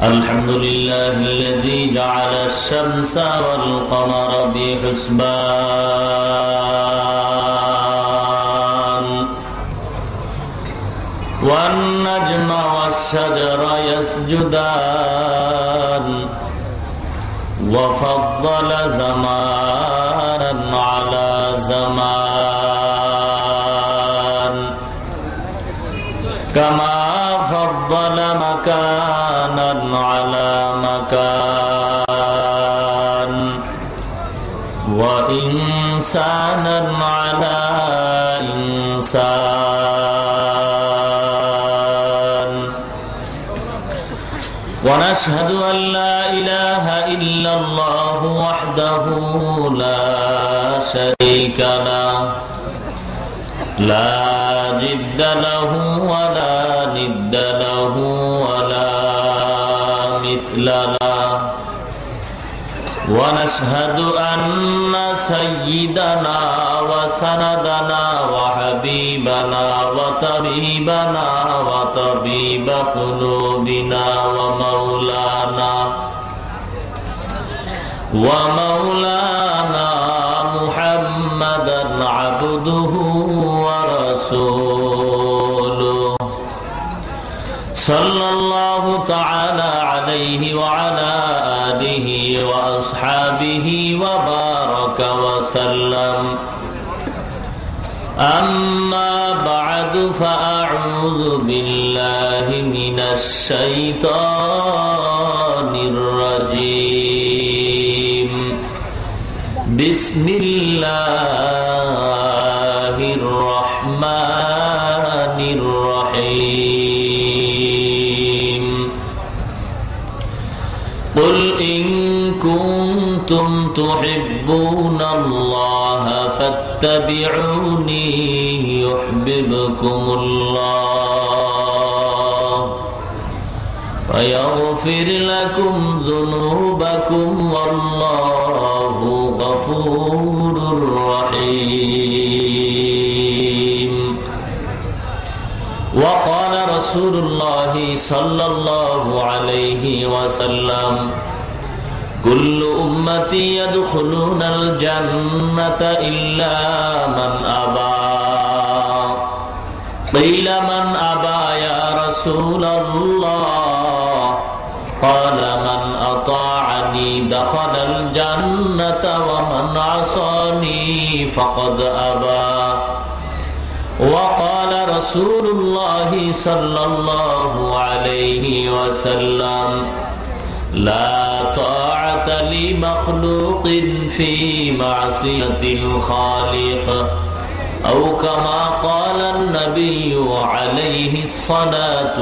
الحمد لله الذي جعل الشمس والقمر بحسبان والنجم والشجر يسجدان وفضل زمانا على زمان كما فضل مكانا على مكان وإنسانا على إنسان ونشهد أن لا إله إلا الله وحده لا شريك له لا جد له ولا ند له ولا مثل له ونشهد أن سيدنا وسندنا وحبيبنا وطبيبنا وطبيب قلوبنا ومولانا محمدا عبده ورسوله صلى الله تعالى عليه وعلى آله وأصحابه وبارك وسلم أما بعد فأعوذ بالله من الشيطان الرجيم بسم الله الرحمن الرحيم قل إن كنتم تحبون الله فاتبعوني يحببكم الله فيغفر لكم ذنوبكم والله غفور رحيم وقال رسول الله صلى الله عليه وسلم كل أمتي يدخلون الجنة إلا من أبى قيل من أبى يا رسول الله قال من أطاعني دخل الجنة ومن عصاني فقد أبى وقال رسول الله صلى الله عليه وسلم لا طاعة لمخلوق في معصية الخالق أو كما قال النبي عليه الصلاة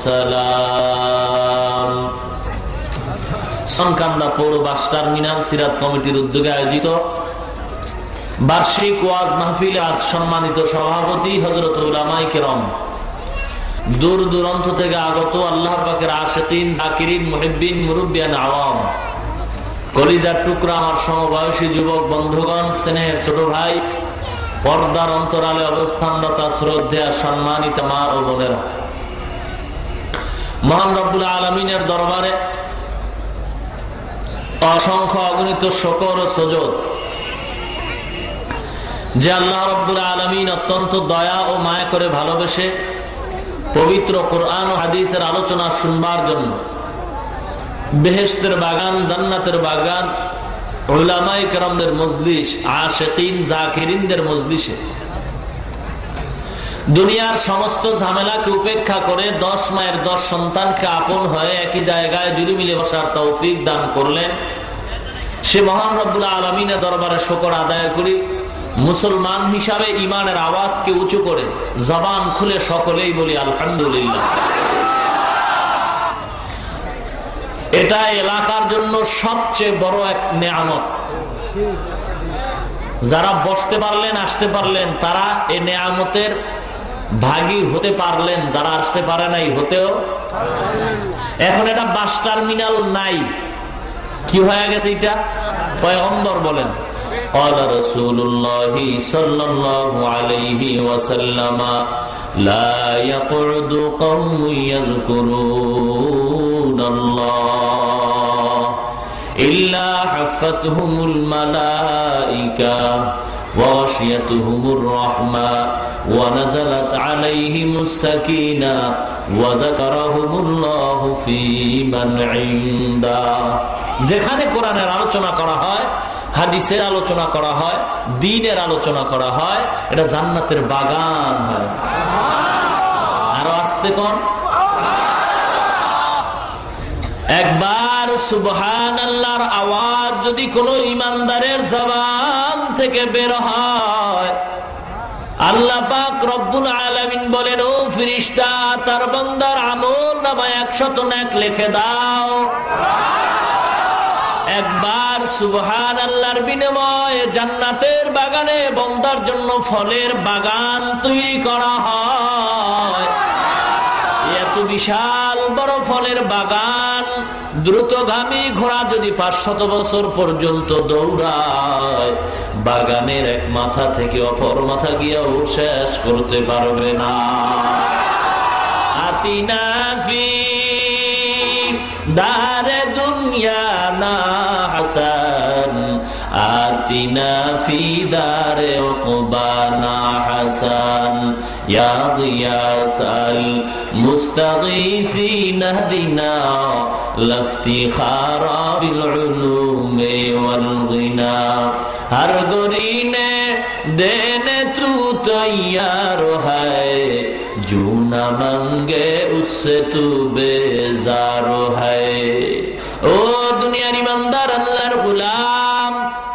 والسلام সংকান্দা পৌর bus terminal সিরাত কমিটির উদ্যোগে আয়োজিত বার্ষিক ওয়াজ মাহফিলে আজ সম্মানিত সভাপতি হযরত উলামায়ে কেরাম দূর দূরান্ত থেকে আগত আল্লাহ পাকের আশিকিন জাকিরিন মুহিব্বিন মুরব্বিয়ান আওয়াম কলিজার টুকরা আমার সমবয়সী যুবক বন্ধুগণ স্নেহের ছোট ভাই পর্দার অন্তরালে অবস্থানরত শ্রদ্ধেয় সম্মানিত মা ও বোনেরা মহান রব্বুল আলামিনের দরবারে অসংখ্য অগণিত শুকর ও সুজুদ যে আল্লাহ রব্বুল আলামিন অত্যন্ত দয়া ও মায়া করে ভালোবেসে পবিত্র কোরআন ও হাদিসের আলোচনা শুনবার জন্য বেহেশতের বাগান জান্নাতের বাগান উলামায়ে কেরামদের মজলিস আশিকিন জাকিরিনদের মজলিসে দুনিয়ার সমস্ত ঝামেলাকে উপেক্ষা করে 10 মায়ের 10 সন্তানকে আপন হয়ে একই জায়গায় জুড়ে মিলে বসার তৌফিক দান করলেন সে মহান রব্বুল আলামিনের দরবারে শুকর আদায় করি মুসলমান হিসাবে ঈমানের আওয়াজকে উঁচু করে জবান খুলে সকলেই বলি আলহামদুলিল্লাহ এটা এলাকার জন্য সবচেয়ে বড় এক নেয়ামত যারা বসতে পারলেন আসতে পারলেন তারা এই নেয়ামতের ভাগী হতে পারলেন যারা আসতে পারে নাই হতেও এখন এটা বাস টার্মিনাল নাই কি হয়ে গেছে এটা পয়গম্বর বলেন قال رسول الله صلى الله عليه وسلم لا يقعد قوم يذكرون الله الله إلا حفتهم الملائكة وغشيتهم الرحمة ونزلت عليهم السكينة وذكرهم الله في من عنده। যেখানে কোরআনের আলোচনা করা হয়, হাদিসের আলোচনা করা হয়, দ্বীনের আলোচনা করা হয়, এটা জান্নাতের বাগান হয়। আরো আস্তে কোন একবার সুবহানাল্লাহর আওয়াজ যদি কোনো ঈমানদারের জবান থেকে বের হয়, আল্লাহ পাক রব্বুল আলামিন বলেন, ও ফেরেশতা, তার বান্দার আমলনামায় 100 নেক লিখে দাও। একবার সুবহানাল্লাহর বিনিময়ে জান্নাতের বাগানে বান্দার জন্য ফলের বাগান তৈরি করা হয়। এত বিশাল বড় ফলের বাগান, দ্রুতগামী ঘোড়া যদি 500 বছর পর্যন্ত দৌড়ায়, বাগানের এক মাথা থেকে অপর মাথা গিয়েও শেষ করতে পারবে না। আতিনা ফি দারে দুনিয়া না হাসান, আতিনা ফি দারে উকবানা হাসান, ইয়া গিয়াসাল মুস্তাগীসিন ইহদিনা লাফতিখারা বিল উলুমি ওয়াল গিনা। हर गोरीने देने तू तैयार है, जो न मांगे उससे तू बेजार है। ओ दुनियार ईमानदार আল্লাহর গোলাম,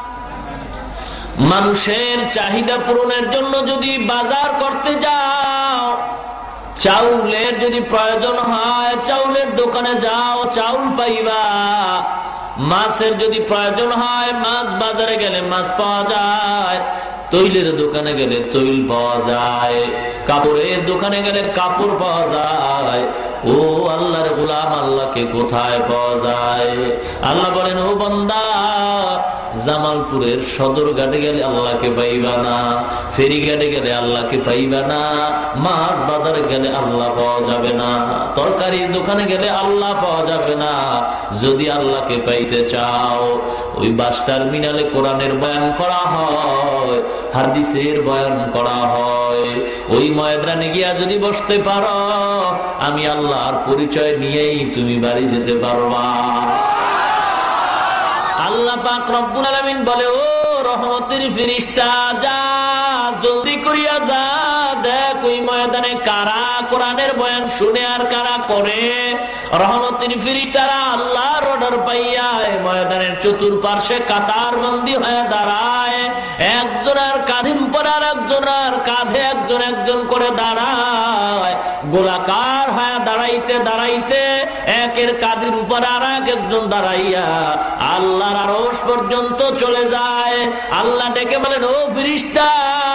মানুষের চাহিদা পূরণের জন্য যদি বাজার করতে যাও, চাউলের যদি প্রয়োজন হয়, চাউলের দোকানে যাও, চাউল পাইবা। মাছের যদি প্রয়োজন হয়, মাছ বাজারে গেলে মাছ পাওয়া যায়। তৈলের দোকানে গেলে তৈল পাওয়া যায়। কাপড়ের দোকানে গেলে কাপড় পাওয়া যায়। ও আল্লাহর গোলাম, আল্লাহকে কোথায় পাওয়া যায়? আল্লাহ বলেন, ও বান্দা, জামালপুরের সদর ঘাটে গেলে আল্লাহকে পাইবা না, ফেরিঘাটে গেলে আল্লাহকে পাইবা না, মাছ বাজারে গেলে আল্লাহ পাওয়া যাবে না, তরকারির দোকানে গেলে আল্লাহ পাওয়া যাবে না। যদি আল্লাহকে পাইতে চাও, ওই বাস টার্মিনালে কোরআনের বয়ান করা হয়, হাদিসের বয়ান করা হয়, ওই ময়দানে গিয়া যদি বসতে পারো, আমি আল্লাহর পরিচয় নিয়েই তুমি বাড়ি যেতে পারবা। আল্লাহ পাক রব্বুল আলামিন বলে, ও রহমতের ফেরেশতা, যা জলদি করিয়া যা, দেখ ওই ময়দানে কারা কোরআনের বয়ান শুনে আর কারা করে। রহমতের ফেরেশতারা আল্লাহর অর্ডার পাইয়া ময়দানের চতুর্পার্শ্বে কাতার বন্দী হয়ে দাঁড়ায়। একজনের কাঁধের উপর আর একজনের কাঁধে একজন একজন করে দাঁড়ায়। গোলাকার হয়ে দাঁড়াইতে দাঁড়াইতে একের কাঁধের উপর আর একজন দাঁড়াইয়া আল্লাহর আরশ পর্যন্ত চলে যায়। আল্লাহ ডেকে বলেন, ও ফেরেশতা,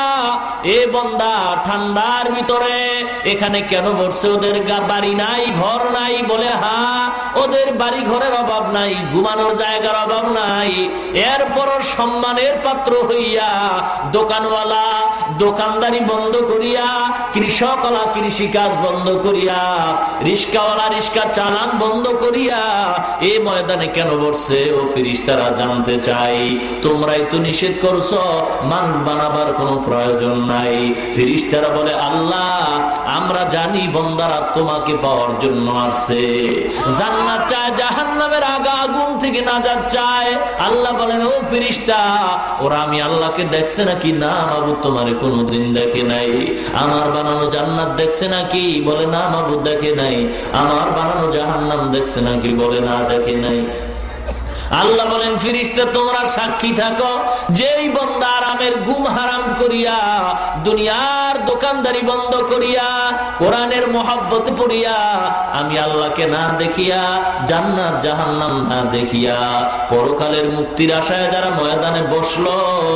এ বান্দা ঠান্ডার ভিতরে এখানে কেন বসছে? ওদের বাড়ি নাই, ঘর নাই? বলে, হ্যাঁ, ওদের বাড়ি ঘরের অভাব নাই, ঘুমানোর জায়গার অভাব নাই। এরপরও সম্মানের পাত্র হইয়া দোকানওয়ালা দোকানদারি বন্ধ করিয়া, কৃষকওয়ালা কৃষিকাজ বন্ধ করিয়া, রিস্কাওয়ালা রিস্কা চালান বন্ধ করিয়া এই ময়দানে কেন বসছে? ও ফেরেশতারা জানতে চাই, তোমরাই তো নিষেধ করছো, মানুষ বানাবার কোনো প্রয়োজন নাই। ফেরেশতারা বলে, আল্লাহ, আমরা জানি বান্দারা তোমাকে পাওয়ার জন্য আসে, জান্নাত চায়, জাহান্নামের আগা আগুন থেকে নাজাত চায়। আল্লাহ বলেন, ও ফেরেশতা, ওরা আমি আল্লাহকে দেখছে নাকি? না মাবুদ, তোমারে কোনোদিন দেখে নাই। আমার বানানো জান্নাত দেখছে নাকি? বলে, না মাবুদ, দেখে নাই। আমার বানানো জাহান্নাম দেখছে নাকি? বলে, না, দেখে নাই। আল্লাহ বলেন, ফেরেশতা, তোমরা সাক্ষী থাকো, যেই বান্দা আরামের ঘুম হারাম করিয়া, দুনিয়ার দোকানদারি বন্ধ করিয়া, কোরআনের মহব্বত পড়িয়া, আমি আল্লাহকে না দেখিয়া, জান্নাত জাহান্নাম না দেখিয়া, পরকালের মুক্তির আশায় যারা ময়দানে বসলো,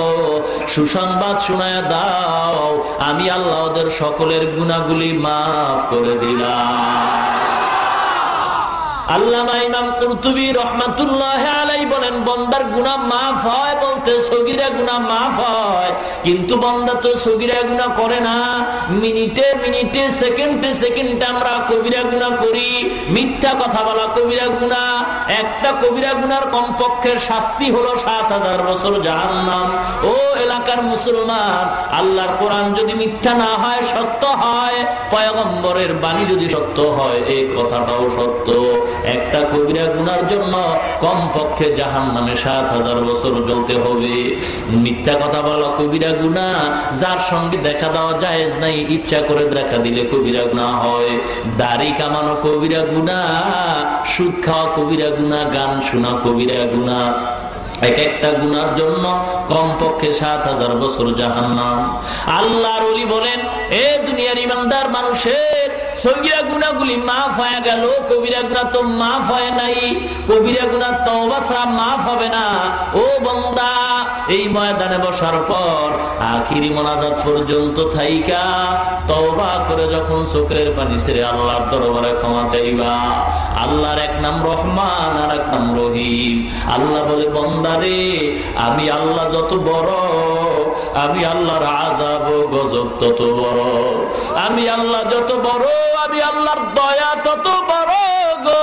সুসংবাদ শোনায়া দাও, আমি আল্লাহ ওদের সকলের গুনাহগুলি মাফ করে দিলাম। আল্লামা ইমাম কুরতুবী রাহমাতুল্লাহি আলাইহি বলেন, বলেন বান্দার গুনাহ মাফ হয় বলতে সগীরা গুনাহ মাফ হয়, কিন্তু বান্দা তো সগীরা গুনাহ করে না। মিনিটে মিনিটে সেকেন্ডে সেকেন্ডে আমরা কবিরা গুনাহ করি। মিথ্যা কথা বলা কবিরা গুনাহ। একটা কবিরা গুনার কমপক্ষে শাস্তি হলো ৭০০০ বছর জাহান্নাম। ও এলাকার মুসলমান, আল্লাহর কোরআন যদি মিথ্যা না হয়, সত্য হয়, পয়গম্বরের বাণী যদি সত্য হয়, এই কথাটাও সত্য। একটা কবিরা গুনার জন্য কমপক্ষে জাহান্নামে ৭০০০ বছর জ্বলতে হবে। মিথ্যা কথা বলা কবিরা গুনাহ। যার সঙ্গে দেখা দেওয়া জায়েজ নাই, ইচ্ছা করে দেখা দিলে কবিরা গুনাহ হয়। দাড়ি কামানো কবিরা গুনাহ, সুদ খাওয়া কবিরা গুনাহ, গান শোনা কবিরা গুনাহ। এক একটা গুনার জন্য কমপক্ষে ৭০০০ বছর জাহান্নাম। আল্লাহর ওলি বলেন, এ দুনিয়ার ইমানদার মানুষের সগীরা গুনাহগুলি মাফ হয়ে গেল, কবিরা গুনাহ তো মাফ হয় নাই। কবিরা গুনাহ তওবা ছাড়া মাফ হবে না। ও বান্দা, এই ময়দানে বসার পর আখিরি মোনাজাত পর্যন্ত থাইকা তওবা করে যখন চোখের পানি ছেড়ে আল্লাহর দরবারে ক্ষমা চাইবা, আল্লাহর এক নাম রহমান আর এক নাম রহিম। আল্লাহ বলে, বান্দারে, আমি আল্লাহ যত বড়, আমি আল্লাহর আযাব ও গজব তত বড়। আমি আল্লাহ যত বড়, আমি আল্লাহর দয়া তত বড় গো।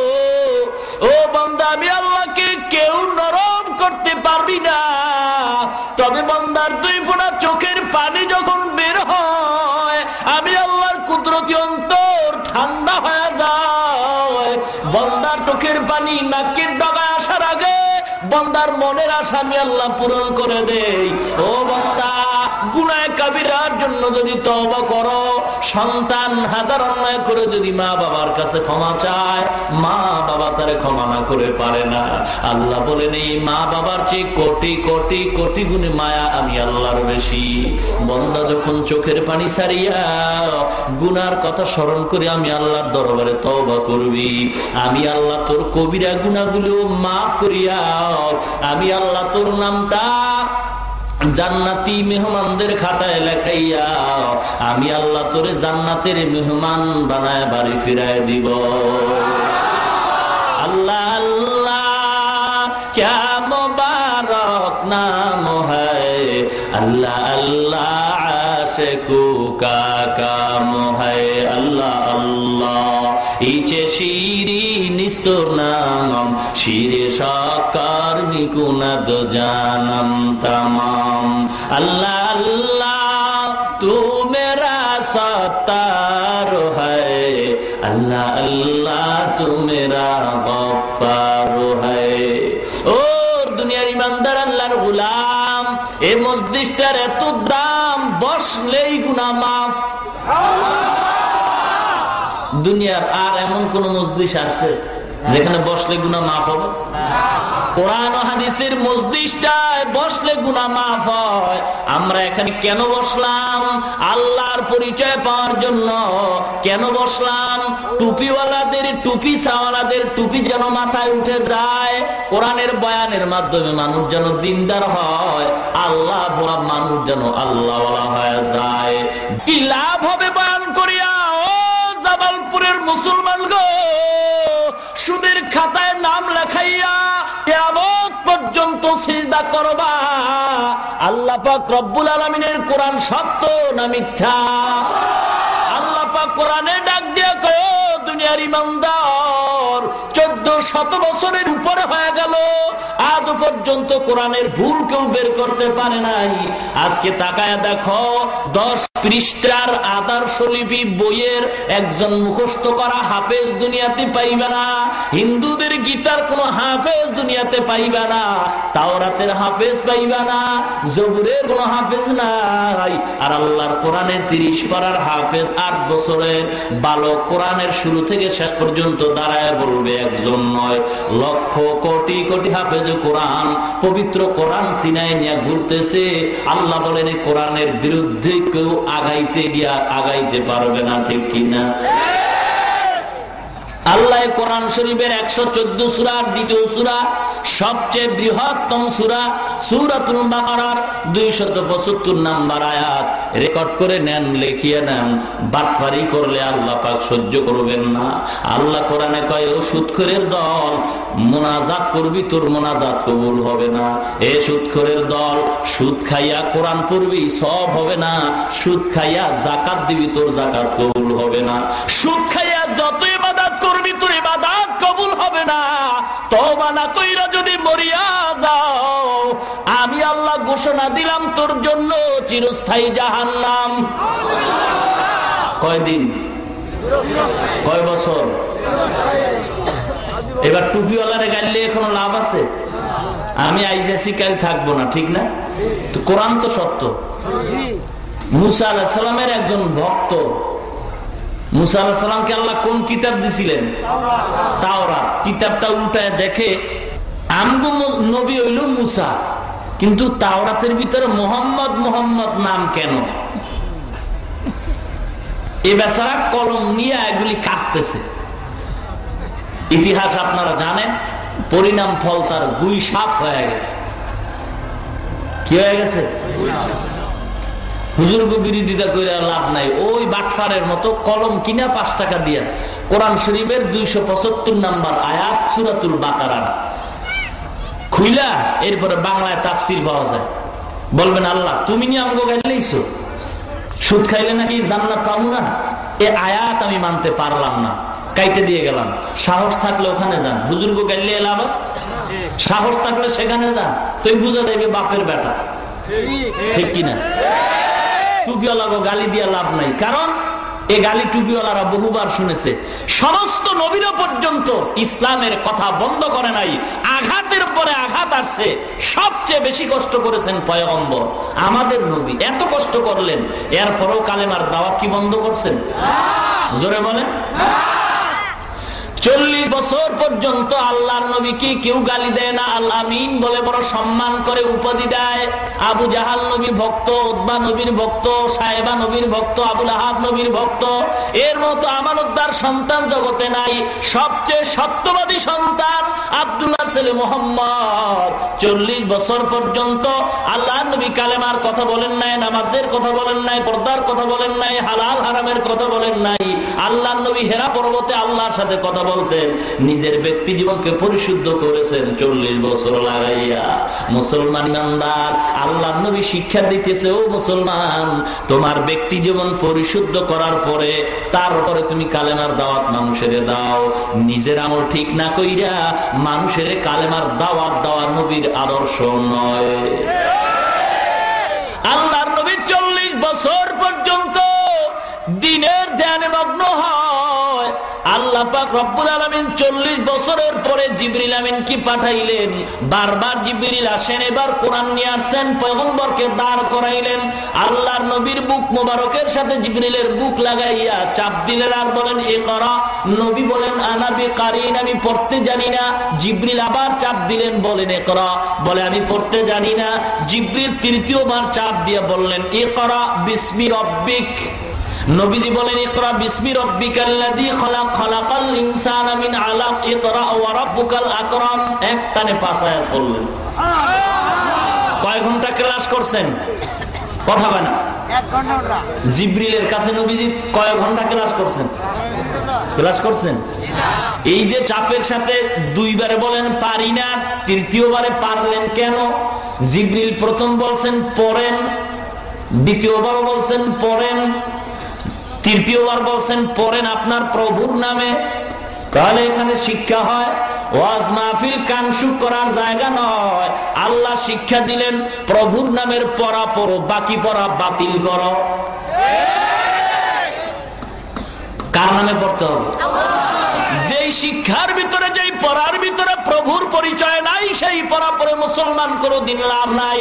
ও বান্দা, আমি আল্লাহকে কেউ নরম করতে পারবি না। তবে বান্দার 2 ফোঁটা চোখের পানি যখন বের হয়, আমি আল্লাহর কুদরতি অন্তর ঠান্ডা হয়ে যায়। বান্দার চোখের পানি নাকের ডগায় আসার আগে বান্দার মনের আশা আমি আল্লাহ পূরণ করে দেই। ও বান্দা, গুনাহ কাবিরার জন্য যদি তওবা করো, সন্তান হাজার অন্যায় করে যদি মা বাবার কাছে ক্ষমা চায়, মা বাবা তারে ক্ষমা না করে পারে না। আল্লাহ বলেন, এই মা বাবার চেয়ে কোটি কোটি কোটি গুণে মায়া আমি আল্লাহর বেশি। বান্দা যখন চোখের পানি ছাড়িয়া গুনার কথা স্মরণ করে আমি আল্লাহর দরবারে তওবা করবি, আমি আল্লাহ তোর কবিরা গুনাহগুলো মাফ করিয়া আমি আল্লাহ তোর নামটা জান্নাতি মেহমানদের খাতায় লেখাইয়া আমি আল্লাহ তোরে জান্নাতের মেহমান বানায় বাড়ি ফিরায় দিব। আল্লাহ আল্লাহ ক্যা মুবারক নাম হ্যায়, আল্লাহ আল্লাহ আশিকু কা কাম হ্যায়। আল্লাহ আল্লাহ ইচে শিরি নিস্তর নাম, শিরে সাকার নিকুনাদ জানম তমাম। আল্লাহ আল্লাহ তু মেরা সত্তার হ্যায়, আল্লাহ আল্লাহ তু মেরা গফফার হ্যায়। ও দুনিয়ার ইমানদার আল্লাহর গোলাম, এই মজলিসটার এত দাম, বসলেই গুনাহ মাফ। দুনিয়ার আর এমন কোন মজলিস আছে যেখানে বসলে গুনাহ মাফ হবে? কোরআন ও হাদিসের মজলিসটায় বসলে গুনাহ মাফ হয়। আমরা এখানে কেন বসলাম? আল্লাহর পরিচয় পাওয়ার জন্য। কেন বসলাম? টুপিওয়ালাদের টুপি ছাওয়ালাদের টুপি যেন মাথায় উঠে যায়, কোরআনের বয়ানের মাধ্যমে মানুষ যেন দিনদার হয়, আল্লাহ বলা মানুষ যেন আল্লাহওয়ালা হয়ে যায়। কি লাভ হবে বয়ান করিয়া? ও জামালপুরের মুসলমান গো, সুদের খাতায় নাম লেখাইয়া কিয়ামত পর্যন্ত সিজদা করবা। আল্লাহ পাক রব্বুল আলামিনের কোরআন সত্য না মিথ্যা? আল্লাহ পাক কোরআনে ডাক দিয়া কয়, দুনিয়ার ইমানদার, 1400 বছরের উপরে হয়ে গেল, আজ পর্যন্ত কোরআনের ভুল কেউ বের করতে পারে নাই। আজকে তাকায় দেখো, 10 পৃষ্ঠার আদর্শ লিপি বইয়ের একজন মুখস্থ করা হাফেজ দুনিয়াতে পাইবে না। হিন্দুদের গীতার কোন হাফেজ দুনিয়াতে পাইবে না, তাওরাতের হাফেজ পাইবে না, জবুরের কোন হাফেজ নাই। আর আল্লাহর কোরআনের 30 পারার হাফেজ 8 বছরের বালক কোরআনের শুরু থেকে শেষ পর্যন্ত দাঁড়ায় বলবে একজন নয়, লক্ষ কোটি কোটি হাফেজ কোরআন, পবিত্র কোরআন সিনায় নিয়ে ঘুরতেছে। আল্লাহ বলেন, এই কোরআনের বিরুদ্ধে কেউ আগাইতে গিয়া আগাইতে পারবে না, ঠিক কিনা? আল্লাহ কোরআন শরীফের 114 সূরার দ্বিতীয় সূরা সবচেয়ে বৃহত্তম সূরা সূরাতুল বাকারার 275 নম্বর আয়াত রেকর্ড করে নেন, লিখিয়ে নেন। বাটপারি করলে আল্লাহ পাক সহ্য করবেন না। আল্লাহ কোরআনে কয়, ও সুদখোরের দল, মুনাজাত করবি, তোর মুনাজাত কবুল হবে না। এ সুদখোরের দল, সুদ খাইয়া কোরআন পড়বি, সব হবে না। সুদ খাইয়া যাকাত দিবি, তোর যাকাত কবুল হবে না। সুদ খাইয়া যত ইবাদত করবি, তোর ইবাদত কবুল হবে না। তওবা না কইরা যদি মরিয়া যাও, আমি আল্লাহ ঘোষণা দিলাম তোর জন্য চিরস্থায়ী জাহান্নাম। কয়দিন? কয় বছর? এবার টুপিওয়ালারে গাইলে কোনো লাভ আছে? আমি আইসি কাল থাকবো না, ঠিক না? তো কোরআন তো সত্য। মুসা আলাইহিস সালামের একজন ভক্ত, মুসা আলাইহিস সালামকে আল্লাহ কোন কিতাব দিছিলেন? তাওরাত। কিতাবটা উল্টায় দেখে আমগো নবী হইল মুসা, কিন্তু তাওরাতের ভিতরে মোহাম্মদ মোহাম্মদ নাম কেন? এ বেচারা কলম নিয়ে এগুলি কাটতেছে। ইতিহাস আপনারা জানেন, পরিণাম ফল তার গুই সাপ হয়ে গেছে। কি হয়ে গেছে? হুজুরকে বিরোধিতা করে লাভ নাই। ওই বাটফারের মতো কলম কিনা 5 টাকা দিয়া কোরআন শরীফের 275 নম্বর আয়াত সূরাতুল বাকারার খুইলা এরপরে বাংলায় তাফসীর পাওয়া যায়। বলবেন, আল্লাহ তুমি নিয়ে আমগো গাইলেইছো, সুদ খাইলে নাকি জান্নাত পাবো না? এই আয়াত আমি মানতে পারলাম না, কাইটে দিয়ে গেলাম। সাহস থাকলে ওখানে যান, হুজুরকে গাইলে লাভ আছে? সাহস থাকলে সেখানে যান, তুই বুঝা যাবে বাপের বেটা, ঠিক কিনা? টুপিওয়ালাকে গালি দিয়ে লাভ নাই, কারণ এই গালি টুপিওয়ালারা বহুবার শুনেছে। সমস্ত নবীরা পর্যন্ত ইসলামের কথা বন্ধ করে নাই, আঘাতের পরে আঘাত আসছে। সবচেয়ে বেশি কষ্ট করেছেন পয়গম্বর আমাদের নবী, এত কষ্ট করলেন, এরপরেও কালেমার দাওয়াত কি বন্ধ করছেন? জোরে বলেন। 40 বছর পর্যন্ত আল্লাহর নবীকে কেউ গালি দেয় না, আল আমিন বলে বড় সম্মান করে উপাধি দেয়। আবু জাহাল নবীর ভক্ত, উতবা নবীর ভক্ত, সাহেবা নবীর ভক্ত, আবুল আহাব নবীর ভক্ত। এর মতো আমানতদার সন্তান জগতে নাই। সবচেয়ে সত্যবাদী সন্তান আব্দুল্লাহ ছেলে মুহাম্মদ। 40 বছর পর্যন্ত আল্লাহর নবী কালেমার কথা বলেন নাই, নামাজের কথা বলেন নাই, পর্দার কথা বলেন নাই, হালাল হারামের কথা বলেন নাই। আল্লাহর নবী হেরা পর্বতে আল্লাহর সাথে কথা বলতেন, নিজের ব্যক্তি জীবনকে পরিশুদ্ধ করেছেন 40 বছর লাগাইয়া। মুসলমান ইমানদার, আল্লাহর নবী শিক্ষা দিতেছে, ও মুসলমান, তোমার ব্যক্তি জীবন পরিশুদ্ধ করার পরে তারপরে তুমি কালেমার দাওয়াত মানুষের দাও। নিজের আমল ঠিক না কইরা মানুষের কালেমার দাওয়াত দেওয়া নবীর আদর্শ নয়। আল্লাহর নবী 40 বছর পর্যন্ত দিনের ধ্যানে মগ্ন হয়। আল্লাহ পাক রব্বুল আলামিন 40 বছরের পরে জিবরিল আমিন কি পাঠাইলেন। বারবার জিবরিল আসেন, এবার কোরআন নিয়ে আসেন, পয়গম্বরকে দাঁড় করাইলেন। আল্লাহর নবীর বুক মোবারকের সাথে জিবরিলের বুক লাগাইয়া চাপ দিলেন আর বলেন, ইকরা। নবী বলেন, আনা বিকারিন, আমি পড়তে জানি না। জিবরিল আবার চাপ দিলেন, বলেন ইকরা। বলে, আমি পড়তে জানি না। জিবরিল তৃতীয়বার চাপ দিয়ে বললেন, ইকরা বিসমি রব্বিক। নবীজি বলেন, ইকরা বিসমি রাব্বিকাল্লাযী খালাক, খালাকাল ইনসানা মিন আলাক, ইকরা ওয়া রাব্বুকাল আকরাম। একটানে 5 আয়াত পড়লেন। কয় ঘন্টা ক্লাস করছেন? কথা বলেন। 1 ঘন্টা। জিবরিলের কাছে নবীজি কয় ঘন্টা ক্লাস করছেন? ক্লাস করছেন? এই যে চাপের সাথে 2 বারে বলেন পারি না, তৃতীয়বারে পারলেন কেন? জিবরিল প্রথম বলছেন পড়েন, দ্বিতীয়বার বলছেন পড়েন, তৃতীয়বার বলছেন পড়েন আপনার প্রভুর নামে। তাহলে এখানে শিক্ষা হয়, ওয়াজ মাহফিল কানসুক করার জায়গা নয়। আল্লাহ শিক্ষা দিলেন, প্রভুর নামের পড়া পড়ো, বাকি পড়া বাতিল করো। কার নামে পড়তে হবে? যেই শিক্ষার ভিতরে, যেই পড়ার ভিতরে প্রভুর পরিচয় নাই, সেই পড়া পড়ে মুসলমান কোনদিন লাভ নাই।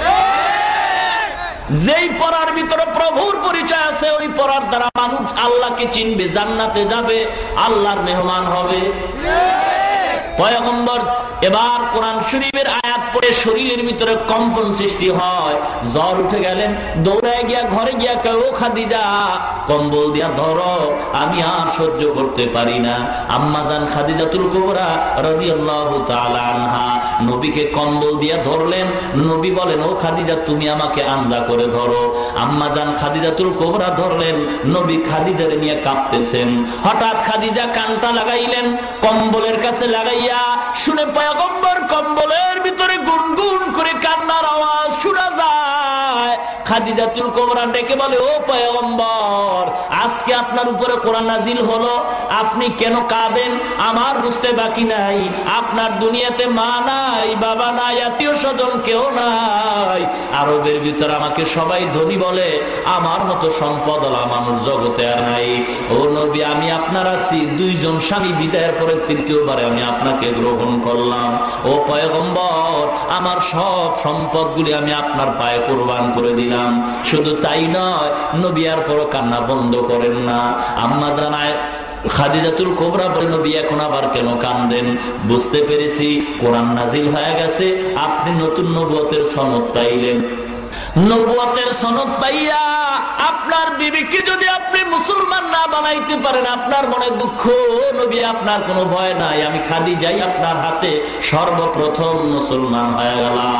যেই পড়ার ভিতরে প্রভুর পরিচয় আছে, ওই পড়ার দ্বারা মানুষ আল্লাহকে চিনবে, জান্নাতে যাবে, আল্লাহর মেহমান হবে। পয়গম্বর এবার কোরআন শরীফের আয়াত পড়ে শরীরের ভিতরে কম্পন সৃষ্টি হয়, জ্বর উঠে গেলেন, দৌড়ায় গিয়া ঘরে গিয়া কয়, ও খাদিজা কম্বল দিয়া ধরো, আমি আর সহ্য করতে পারি না। আম্মাজান খাদিজাতুল কুবরা রাদিয়াল্লাহু তাআলা আনহা নবীকে কম্বল দিয়া ধরলেন। নবী বলেন, ও খাদিজা তুমি আমাকে আঞ্জা করে ধরো। আম্মাজান খাদিজাতুল কুবরা ধরলেন, নবী খাদিজারে নিয়ে কাঁপতেছেন। হঠাৎ খাদিজা কানটা লাগাইলেন, কম্বলের কাছে লাগাইয়া শুনে পয়গম্বর কম্বলের ভিতরে গুনগুন করে কান্নার আওয়াজ শোনা যায়। খাদিজাতুল কুবরা ডেকে বলে, ও পয়গম্বর আজকে আপনার উপরে কোরআন নাজিল হলো, আপনি কেন কাঁদেন? আমার বুঝতে বাকি নাই, আপনার দুনিয়াতে মা নাই, বাবা নাই, আত্মীয় স্বজন কেউ নাই। আরবের ভিতরে আমাকে সবাই ধনী বলে, আমার মতো সম্পদওয়ালা মানুষ জগতে আর নাই। ও নবী আমি আপনার আছি, দুইজন স্বামী বিদায়ের পরে তৃতীয়বারে আমি আপনাকে গ্রহণ করলাম। ও পয়গম্বর আমার সব সম্পদগুলি আমি আপনার পায়ে কুরবান করে দিলাম। শুধু তাই নয়, নবী আর পর কান্না বন্ধ করেন না। আম্মা জানায় খাদিজাতুল কুবরা বলে, নবী এখন আবার কেন কাঁদেন? বুঝতে পেরেছি কোরআন নাজিল হয়ে গেছে, আপনি নতুন নবুয়তের সনদ পাইলেন। নবুয়তের সনদ পাইয়া আপনার বিবিকে যদি আপনি মুসলমান না বানাইতে পারেন, আপনার মনে দুঃখ। নবী আপনার কোনো ভয় নাই, আমি খাদিজাই আপনার হাতে সর্বপ্রথম মুসলমান হয়ে গেলাম।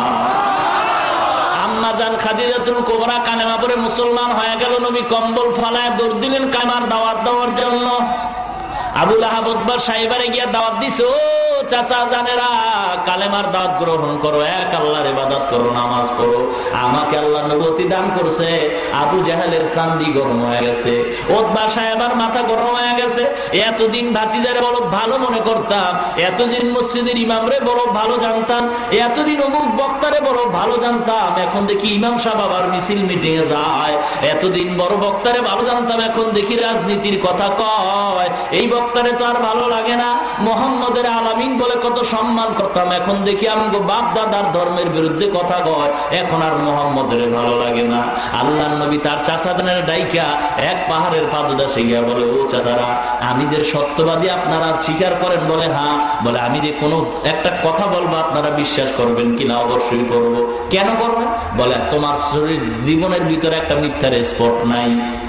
আম্মাজান খাদিজাতুল কুবরা কালেমা পড়ে মুসলমান হয়ে গেল। নবী কম্বল ফালায় দৌড় দিলেন কালেমার দাওয়াত দেওয়ার জন্য। আবু লাহাব উতবা সাহেবারে গিয়া দাওয়াত দিছে, ও চাচা জানেরা কালেমার দাওয়াত গ্রহণ করো, এক আল্লাহর ইবাদত করো, নামাজ পড়ো। আমাকে আল্লাহ নবুয়তি দান করছে। আবু জাহেলের চান্দি গরম হয়ে গেছে, উতবা সাহেবার মাথা গরম হয়ে গেছে। এতদিন ভাতিজারে বড় ভালো মনে করতাম, এতদিন মসজিদের ইমামরে বড় ভালো জানতাম, এতদিন অমুক বক্তারে বড় ভালো জানতাম, এখন দেখি ইমাম সাহেব আবার মিছিল মিটিং এ যায়। এতদিন বড় বক্তারে ভালো জানতাম, এখন দেখি রাজনীতির কথা কয়। এই বক্তারে তো আর ভালো লাগে না। মুহাম্মদের আলামিন বলে কত সম্মান করতাম, এখন দেখি আমগো বাপ দাদার ধর্মের বিরুদ্ধে কথা কয়, এখন আর মুহাম্মদের ভালো লাগে না। আল্লাহর নবী তার চাচাদের ডাইকা এক পাহাড়ের পাদদেশে গিয়া বলে, ও চাচারা আমি যে সত্যবাদী আপনারা স্বীকার করেন? বলে হ্যাঁ। বলে আমি যে কোনো একটা কথা বলবো আপনারা বিশ্বাস করবেন কিনা? অবশ্যই করব। কেন করবেন? বলে তোমার শরীর জীবনের ভিতরে একটা মিথ্যার স্পট নাই।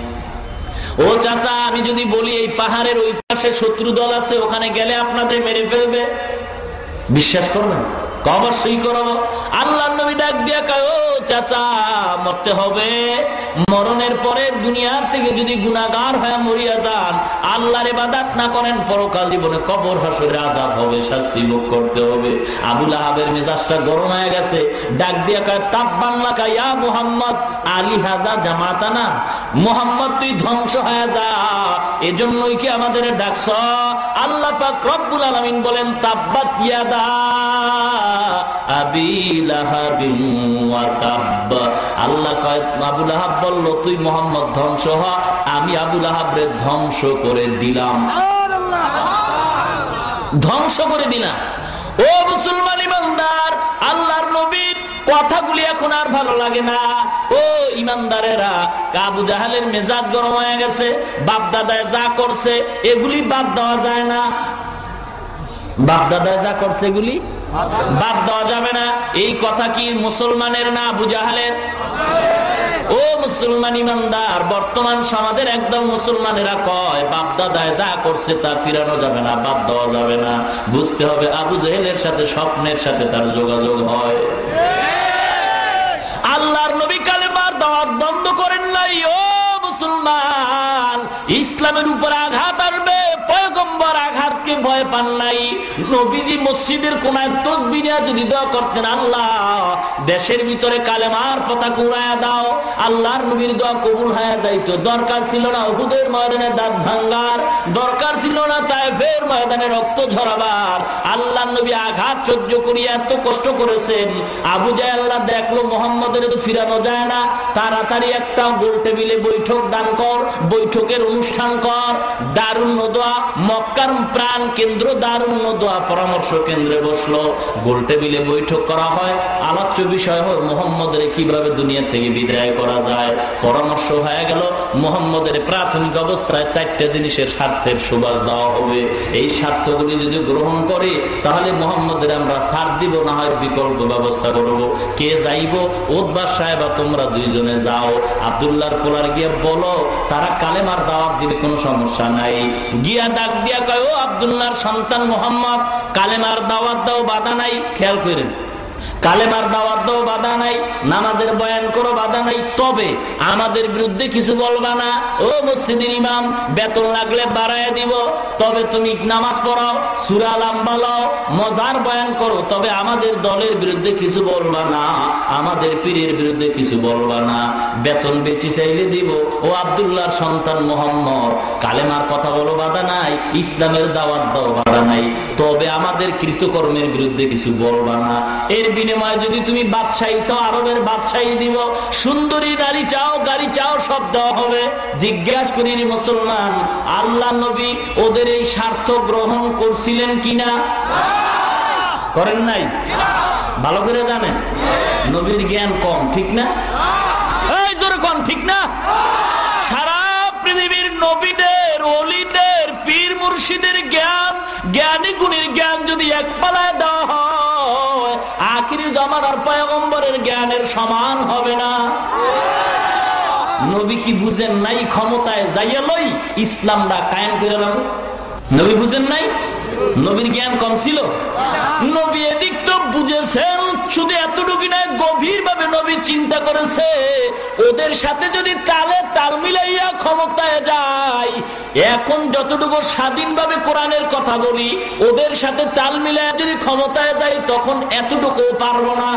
ও চাচা আমি যদি বলি এই পাহাড়ের ওই পাশে শত্রু দল আছে, ওখানে গেলে আপনাদের মেরে ফেলবে, বিশ্বাস করবেন? অবশ্যই করব। আল্লাহর নবী ডাক দিয়া কয়, ও চাচা মরতে হবে, মরণের পরে দুনিয়ার থেকে যদি গুনাহগার হয়ে মরিয়া যান, আল্লাহর ইবাদত না করেন, পরকাল জীবনে কবর হাসরে আযাব হবে, শাস্তি ভোগ করতে হবে। আবু লাহাবের মেজাজটা গরম হয়ে গেছে, ডাক দিয়া কয়, তাব্বান লাকা ইয়া মুহাম্মদ আলী হাযা জামাতানা, মুহাম্মদ তুই ধ্বংস হয়ে যা, এজন্যই কি আমাদের ডাকছ? আল্লাহ পাক রব্বুল আলামিন বলেন, তাব্বাত ইয়াদা আবি লাহাবিন ওয়া তাব। আল্লাহ কয় আবু লাহাব বলল, তুই মুহাম্মদ ধ্বংস হ, আমি আবু লাহাবরে ধ্বংস করে দিলাম, ধ্বংস করে দিলাম। ও মুসলমান ইমানদার, আল্লাহর নবীর কথাগুলি এখন আর ভালো লাগে না। ও ইমানদারেরা, আবু জাহেলের মেজাজ গরম হয়ে গেছে, বাপ দাদায় যা করছে এগুলি বাদ দেওয়া যায় না। বাপ দাদায় যা করছে এগুলি বাদ দেওয়া যাবে না। এই কথা কি মুসলমানের না আবু জাহেলের? ও মুসলমান ইমানদার, বর্তমান সমাজের একদম মুসলমানেরা কয় বাপ দাদায় যা করছে তা ফিরানো যাবে না, বাদ দেওয়া যাবে না। বুঝতে হবে আবু জাহেলের সাথে স্বপ্নের সাথে তার যোগাযোগ হয়। আল্লাহর নবী কালেমার দাওয়াত বন্ধ করেন নাই। ও মুসলমান, ইসলামের উপর আঘাত আসবে, পয়গম্বর আঘাতকে ভয় পান নাই। নবীজি মসজিদের কোনায় তাসবিহ নিয়ে যদি দোয়া করতেন, আল্লাহ দেশের ভিতরে কালেমার পতাকা উড়ায়া দাও, আল্লাহর নবীর দোয়া কবুল হয়ে যাইতো। দরকার ছিল না উহুদের ময়দানে দাঁত ভাঙ্গার, দরকার ছিল না তায়েফের ময়দানে রক্ত ঝরাবার। আল্লাহর নবী আঘাত সহ্য করিয়া এত কষ্ট করেছেন। আবু জাহেল দেখলো মুহাম্মদের তো ফিরানো যায় না, তাড়াতাড়ি একটা গোল টেবিলে বৈঠক দান কর, বৈঠকের অনুষ্ঠান কর, দারুন নদোয়া মক্কার প্রাণ কেন্দ্র দারুন নদোয়া পরামর্শ কেন্দ্রে বসলো, গোল টেবিলে বৈঠক করা হয়, আলোচ্য বিষয় হল মুহাম্মদের কিভাবে দুনিয়া থেকে বিদায় করা যায়। পরামর্শ হয়ে গেল মুহাম্মদের প্রাথমিক অবস্থায় 4টা জিনিসের স্বার্থের সুবাস দেওয়া হবে। এই স্বার্থগুলি যদি গ্রহণ করে তাহলে মুহাম্মদের আমরা ছাড় দিব, না হয় বিকল্প ব্যবস্থা করব। কে যাইব? উতবা সাহেবা তোমরা দুইজনে যাও, আব্দুল্লাহর পোলার গিয়ে বলো তারা কালেমার দাওয়াত দিবে, কোনো সমস্যা নাই। গিয়া ডাক দিয়া কয়, ও আব্দুল্লাহর সন্তান মুহাম্মদ, কালেমার দাওয়াত দাও, বাধা নাই। খেয়াল করেন, কালেমার দাওয়াত দাও, বাধা নাই। নামাজের বয়ান করো, বাধা নাই। তবে আমাদের বিরুদ্ধে কিছু বলবা না। ও মসজিদের ইমাম, বেতন লাগলে বাড়ায় দিব, তবে তুমি নামাজ পড়াও, সূরা লম্বা লও, মজার বয়ান করো, তবে আমাদের দলের বিরুদ্ধে কিছু বলবা না, আমাদের পীরের বিরুদ্ধে কিছু বলবা না। বেতন বেশি চাইলে দিব। ও আব্দুল্লাহর সন্তান মুহাম্মদ, কালেমার কথা বলো, বাধা নাই। ইসলামের দাওয়াত দাও, বাধা নাই। তবে আমাদের কৃতকর্মের বিরুদ্ধে কিছু বলবা না। এর বিনিময়ে যদি তুমি বাদশাহী চাও, আরবের বাদশাহী দিব, সুন্দরী নারী চাও, গাড়ি চাও, সব দেওয়া হবে। জিজ্ঞাসা করি মুসলমান, আল্লাহ নবী ওদের এই স্বার্থ গ্রহণ করছিলেন কিনা? করেন নাই? ভালো করে জানেন, নবীর জ্ঞান কম, ঠিক না? এই জোরে কম, ঠিক না? সারা পৃথিবীর নবীদের, ওলিদের, পীর মুর্শিদের জ্ঞান, জ্ঞানী গুণীর জ্ঞান যদি এক পালায় দেওয়া হয়, আখিরি জামানার পয়গম্বরের জ্ঞানের সমান হবে না। নবী কি বুঝেন নাই ক্ষমতায় যাইয়া লই ইসলামটা কায়েম করে লাম? নবী বুঝেন নাই? নবীর জ্ঞান কম ছিল? নবী এদিক তো বুঝেছেন, শুধু এতটুকু নয়, গভীর ভাবে নবী চিন্তা করেছে ওদের সাথে যদি তালে তাল মিলাইয়া ক্ষমতায় যায়, এখন যতটুকু স্বাধীনভাবে কোরআনের কথা বলি, ওদের সাথে তাল মিলাইয়া যদি ক্ষমতায় যাই, তখন এতটুকু পারবো না।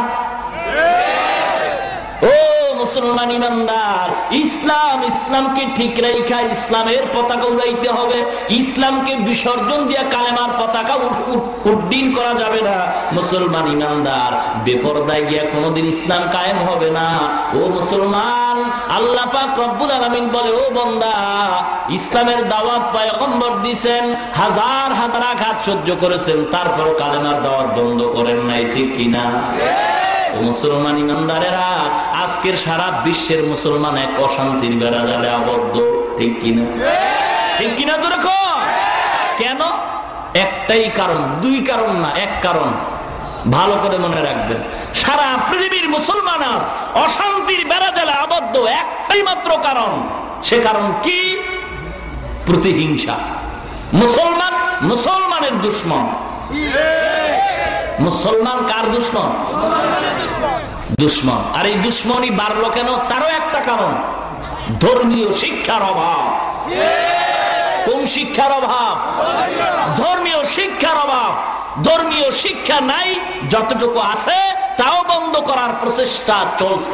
ও মুসলমান ইমানদার, ইসলাম, ইসলামকে ঠিক রেখা ইসলামের পতাকা উড়াইতে হবে। ইসলামকে বিসর্জন দিয়া কালেমার পতাকা উড্ডীন করা যাবে না। মুসলমান ইমানদার, বেপরদায় গিয়া কোনোদিন ইসলাম কায়েম হবে না। ও মুসলমান, আল্লাহ পাক রব্বুল আলামিন বলে, ও বান্দা, ইসলামের দাওয়াত পয়গম্বর দিয়েছেন, হাজার হাজার আঘাত সহ্য করেছেন, তারপর কালেমার দাওয়াত বন্ধ করেন নাই, ঠিক কিনা? মুসলমান ইমানদারেরা, আজকের সারা বিশ্বের মুসলমান এক অশান্তির বেড়া জালে আবদ্ধ, ঠিক কিনা? ঠিক কিনা? তো দেখো কেন? একটাই কারণ, দুই কারণ না, এক কারণ। ভালো করে মনে রাখবেন, সারা পৃথিবীর মুসলমান আজ অশান্তির বেড়া জালে আবদ্ধ, একটাই মাত্র কারণ। সে কারণ কি? প্রতিহিংসা। মুসলমান মুসলমানের দুশ্মন। মুসলমান কার দুশ্মন? দুশ্মন। আর এই দুশ্মনী বাড়লো কেন? তারও একটা কারণ, ধর্মীয় শিক্ষার অভাব। কোন শিক্ষার অভাব? ধর্মীয় শিক্ষার অভাব। ধর্মীয় শিক্ষা নাই, যতটুকু আছে তাও বন্ধ করার প্রচেষ্টা চলছে।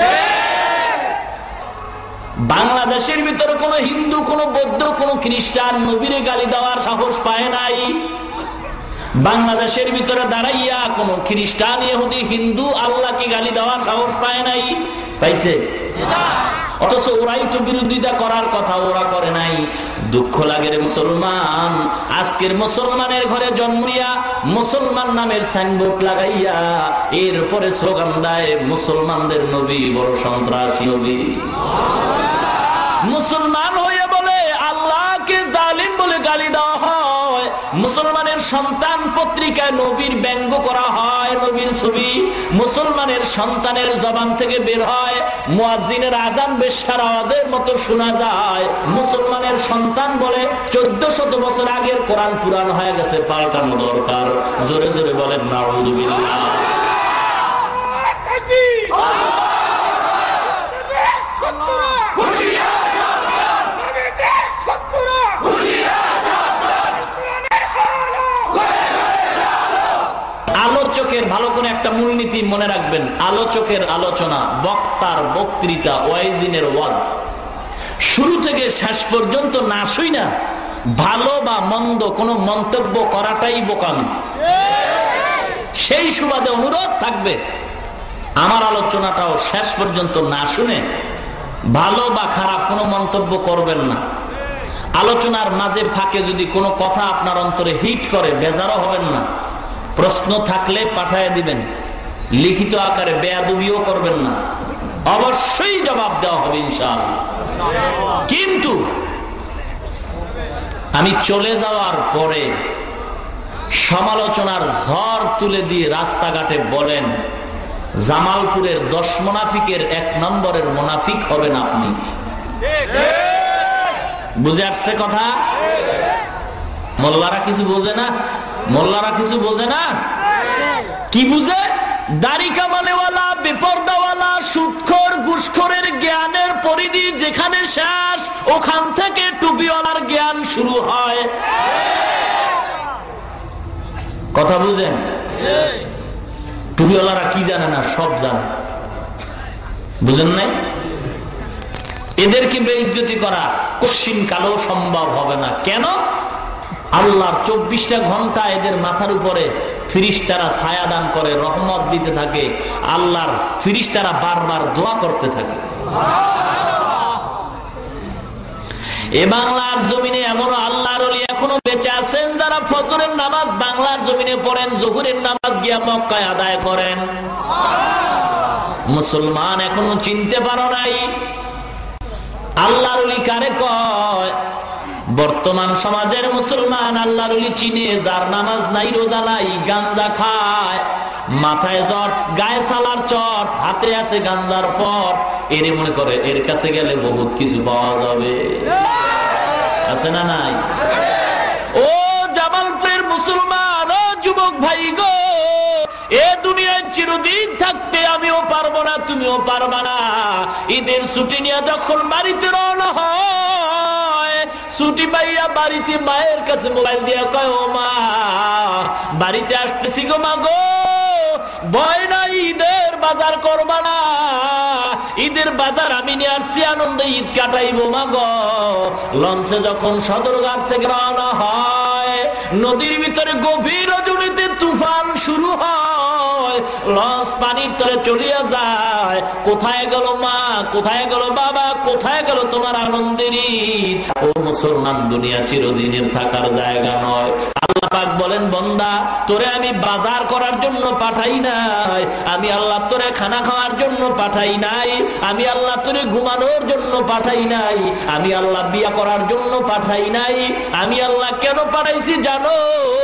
বাংলাদেশের ভিতরে কোন হিন্দু, কোন বৌদ্ধ, কোন খ্রিস্টান নবীরে গালি দেওয়ার সাহস পায় নাই। বাংলাদেশের ভিতরে দাঁড়াইয়া কোন খ্রিস্টান, ইহুদি, হিন্দু আল্লাহকে গালি দেওয়ার সাহস পায় নাই। পাইছে? অথচ ওরাই তো বিরোধিতা করার কথা, ওরা করে নাই। দুঃখ লাগে রে মুসলমান, আজকের মুসলমানের ঘরে জন্মিয়া মুসলমান নামের সাইনবোর্ড লাগাইয়া এরপরে স্লোগান দেয় মুসলমানদের নবী বড় সন্ত্রাসী নবী। মুসলমান হয়ে বলে আল্লাহকে জালিম বলে গালি দেওয়া হয়। মুসলমানের সন্তান পত্রিকায় নবীর ব্যঙ্গ করা হয়, নবীর ছবি মুসলমানের সন্তানের জবান থেকে বের হয়, মুয়াজ্জিনের আজান বেশ্যার আওয়াজের মতো শোনা যায়। মুসলমানের সন্তান বলে 1400 বছর আগের কোরআন পুরান হয়ে গেছে, পাল্টানো দরকার। জোরে জোরে বলেন নাউযুবিল্লাহ। আলোচকের ভালো করে একটা মূলনীতি মনে রাখবেন, আলোচকের আলোচনা, বক্তার বক্তৃতা, ওয়াইজিনের ওয়াজ শুরু থেকে শেষ পর্যন্ত না শুই না ভালো বা মন্দ কোনো মন্তব্য করাটাই বোকামি। সেই সুবাদে অনুরোধ থাকবে, আমার আলোচনাটাও শেষ পর্যন্ত না শুনে ভালো বা খারাপ কোনো মন্তব্য করবেন না। আলোচনার মাঝে ফাঁকে যদি কোনো কথা আপনার অন্তরে হিট করে বেজারও হবেন না। প্রশ্ন থাকলে পাঠায় দিবেন, লিখিত আকারে বেয়াদবিও করবেন না, অবশ্যই জবাব দেওয়া হবে ইনশাআল্লাহ। কিন্তু আমি চলে যাওয়ার পরে সমালোচনার ঝড় তুলে দিয়ে রাস্তাঘাটে বলেন জামালপুরের 10 মুনাফিকের 1 নম্বরের মুনাফিক হবেন আপনি। বুঝে আসছে কথা? মোল্লারা কিছু বোঝে না? মোল্লারা কিছু বোঝে না? কি বুঝে? দাড়ি কামালেওয়ালা, বেপরদাওয়ালা, সুদখোর, ঘুষখোরের জ্ঞানের পরিধি যেখানে শেষ, ওখান থেকে টুপিওয়ালার জ্ঞান শুরু হয়। কথা বুঝেন? টুপিওয়ালারা কি জানে না? সব জানে। বুঝেন নাই? এদেরকে বেইজ্জতি করা কশিন কালো সম্ভব হবে না। কেন? আল্লাহর 24টা ঘন্টা এদের মাথার উপরে ফিরিস্তারা ছায়া দান করে, রহমত দিতে থাকে। আল্লাহর ফিরিস্তারা বারবার দোয়া করতে থাকে। এ বাংলার জমিনে এমন আল্লাহর ওলি এখনো বেঁচে আছেন যারা ফজরের নামাজ বাংলার জমিনে পড়েন, জোহরের নামাজ গিয়া মক্কায় আদায় করেন। মুসলমান এখনো চিনতে পারো নাই আল্লাহর ওলি কারে কয়? বর্তমান সমাজের মুসলমান আল্লাহর ওলি চিনে যার নামাজ নাই, রোজা নাই, গাঞ্জা খায়, মাথায় জট, গায়ে সালার চট, হাতে আছে গাঞ্জার পট। এরে মনে করে এর কাছে গেলে বহুত কিছু পাওয়া যাবে। আছে না নাই? ও জামালপুরের মুসলমান, ও যুবক ভাই গো, এ দুনিয়ায় চিরদিন থাকতে আমিও পারবো না, তুমিও পারবা না। ঈদের ছুটি নিয়ে যখন বাড়িতে রওনা হয়, ছুটি পাইয়া বাড়িতে মায়ের কাছে মোবাইল দিয়া কয়, ও মা বাড়িতে আসতেছি গো মা গো, ভয় নাই, ঈদের বাজার করবা না? ঈদের বাজার আমি নিয়ে আসছি, আনন্দে ঈদ কাটাইবো মা গো। লঞ্চে যখন সদরঘাট থেকে রওনা হয়, নদীর ভিতরে গভীর রজনীতে তুফান শুরু হয়, লঞ্চ পানির তলে চলিয়া যায়। কোথায় গেল মা, কোথায় গেল বাবা, কোথায় গেল তোমার আনন্দের ঈদ? ও মুসলমান, দুনিয়া চিরদিনের থাকার জায়গা নয়। আল্লাহ পাক বলেন, বান্দা তোরে আমি বাজার করার জন্য পাঠাই নাই, আমি আল্লাহ তোরে খানা খাওয়ার জন্য পাঠাই নাই, আমি আল্লাহ তোরে ঘুমানোর জন্য পাঠাই নাই, আমি আল্লাহ বিয়া করার জন্য পাঠাই নাই। আমি আল্লাহ কেন পাঠাইছি জানো?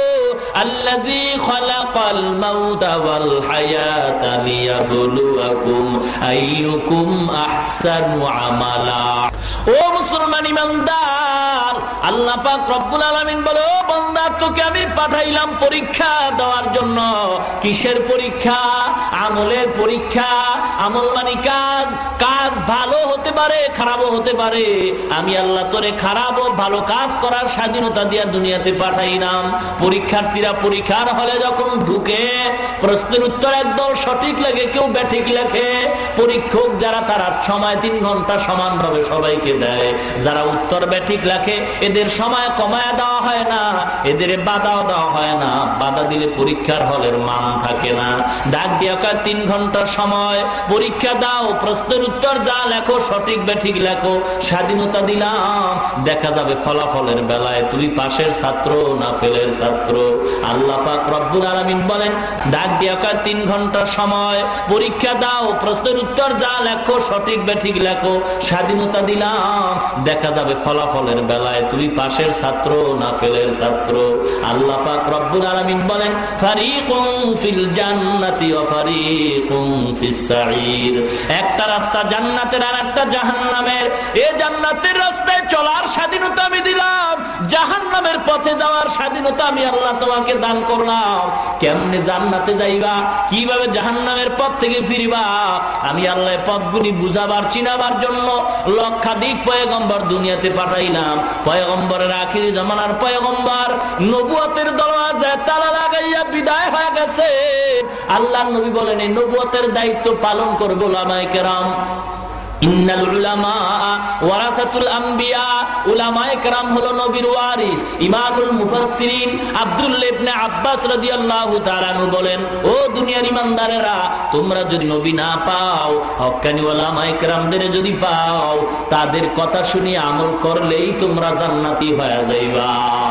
আল্লাযী খালাকাল মাউতা ওয়াল হায়াতা লিয়াবলুয়াকুম আইয়ুকুম আহসানু আমালা। ও মুসলমান ইমানদার, আল্লাহ পাক রব্বুল আলামিন বলে, ও বান্দা তোকে আমি পাঠাইলাম পরীক্ষা দেওয়ার জন্য। কিসের পরীক্ষা? আমলের পরীক্ষা। আমল মানে কাজ। কাজ ভালো হতে পারে, খারাপও হতে পারে। আমি আল্লাহ তোরে খারাপ ও ভালো কাজ করার স্বাধীনতা দিয়া দুনিয়াতে পাঠাইলাম। পরীক্ষার্থীরা পরীক্ষার হলে যখন ঢুকে, প্রশ্নের উত্তর একদল সঠিক লেগে, কেউ ব্যাঠিক লেখে। পরীক্ষক যারা, তারা সময় 3 ঘন্টা সমানভাবে সবাইকে দেয়। যারা উত্তর ব্যাঠিক লেখে, এদের সময় কমায় দেওয়া হয় না, এদের বাধাও দেওয়া হয় না। বাধা দিলে পরীক্ষার হলের মান থাকে না। ডাক দিয়া কয় 3 ঘন্টা সময়, পরীক্ষা দাও, প্রশ্নের উত্তর যা লেখো সঠিক ব্যাঠিক লেখো, স্বাধীনতা দিলাম। দেখা যাবে ফলাফলের বেলায় তুমি পাশের ছাত্র না ফেলের ছাত্র। আল্লাহ পাক রব্বুল আলামিন বলেন, ডাক দিয়া কয় 3 ঘন্টা সময়, পরীক্ষা দাও, প্রশ্নের উত্তর যা লেখো সঠিক ব্যাঠিক লেখো, স্বাধীনতা দিলাম। দেখা যাবে ফলাফলের বেলায় তুমি পাশের ছাত্র না ফেলের ছাত্র। আল্লাহ পাক রব্বুল আলামিন বলেন, ফারিকুন ফিল জান্নাতি ওয়া ফারিকুন ফিস সাঈর। একটা রাস্তা জান্নাতের আর একটা জাহান্নামের। এই জান্নাতের রাস্তায় চলার স্বাধীনতা আমি দিলাম, জাহান্নামের পথে যাওয়ার স্বাধীনতা আমি আল্লাহ তোমাকে দান করলাম। কেমনে জান্নাতে যাইবা, কিভাবে জাহান্নামের পথ থেকে ফিরবা, আমি আল্লাহ পথগুলি বুঝাবার, চিনাবার জন্য লক্ষাধিক পয়গম্বর দুনিয়াতে পাঠাইলাম। পয়গম্বরের আখিরি জামানার পয়গম্বর নবুয়তের দরওয়াজায় তালা লাগাইয়া বিদায় হয়ে গেছে। আল্লাহর নবী বলেন, এই নবুয়তের দায়িত্ব পালন করবে উলামায়ে কেরাম। ইন্নাল উলামা ওয়ারাসাতুল আম্বিয়া, উলামায়ে কেরাম হলো নবীর ওয়ারিস। ইমামুল মুফাসসিরিন আব্দুল্লাহ ইবনে আব্বাস রাদিয়াল্লাহু তাআলা আনহু বলেন, ও দুনিয়ার ইমানদারেরা, তোমরা যদি নবী না পাও, হক্কানি উলামায়ে কেরামদের যদি পাও, তাদের কথা শুনে আমল করলেই তোমরা জান্নাতি হয়ে যাইবা।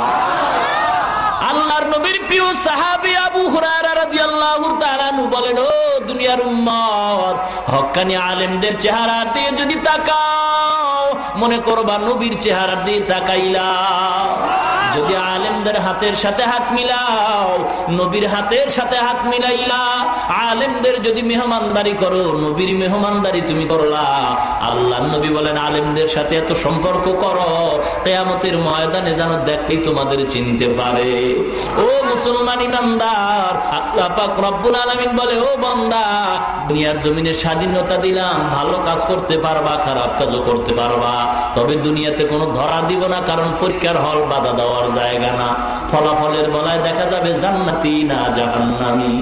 আল্লাহর নবীর প্রিয় সাহাবী আবু হুরায়রা রাদিয়াল্লাহু তাআলা আনহু বলেন, ও দুনিয়ার উম্মত, হক্কানি আলেমদের চেহারা দিয়ে যদি তাকাও, মনে করবা নবীর চেহারা দিয়ে তাকাইলা। যদি আলেমদের হাতের সাথে হাত মিলাও, নবীর হাতের সাথে হাত মিলাইলা। আলেমদের যদি মেহমানদারি করো, নবীর মেহমানদারি তুমি করলা। আল্লাহর নবী বলেন, আলেমদের সাথে এত সম্পর্ক করো, কিয়ামতের ময়দানে যেন দেখলেই তোমাদের চিনতে পারে। ও মুসলমান ইমানদার, আল্লাহ পাক রব্বুল আলামিন বলে, ও বান্দা, দুনিয়ার জমিনে স্বাধীনতা দিলাম, ভালো কাজ করতে পারবা, খারাপ কাজও করতে পারবা, তবে দুনিয়াতে কোনো ধরা দিব না, কারণ পরীক্ষার হল বাধা দেওয়ার জায়গা না। ফলাফলের বেলায় দেখা যাবে জান্নাতি না জাহান্নামী।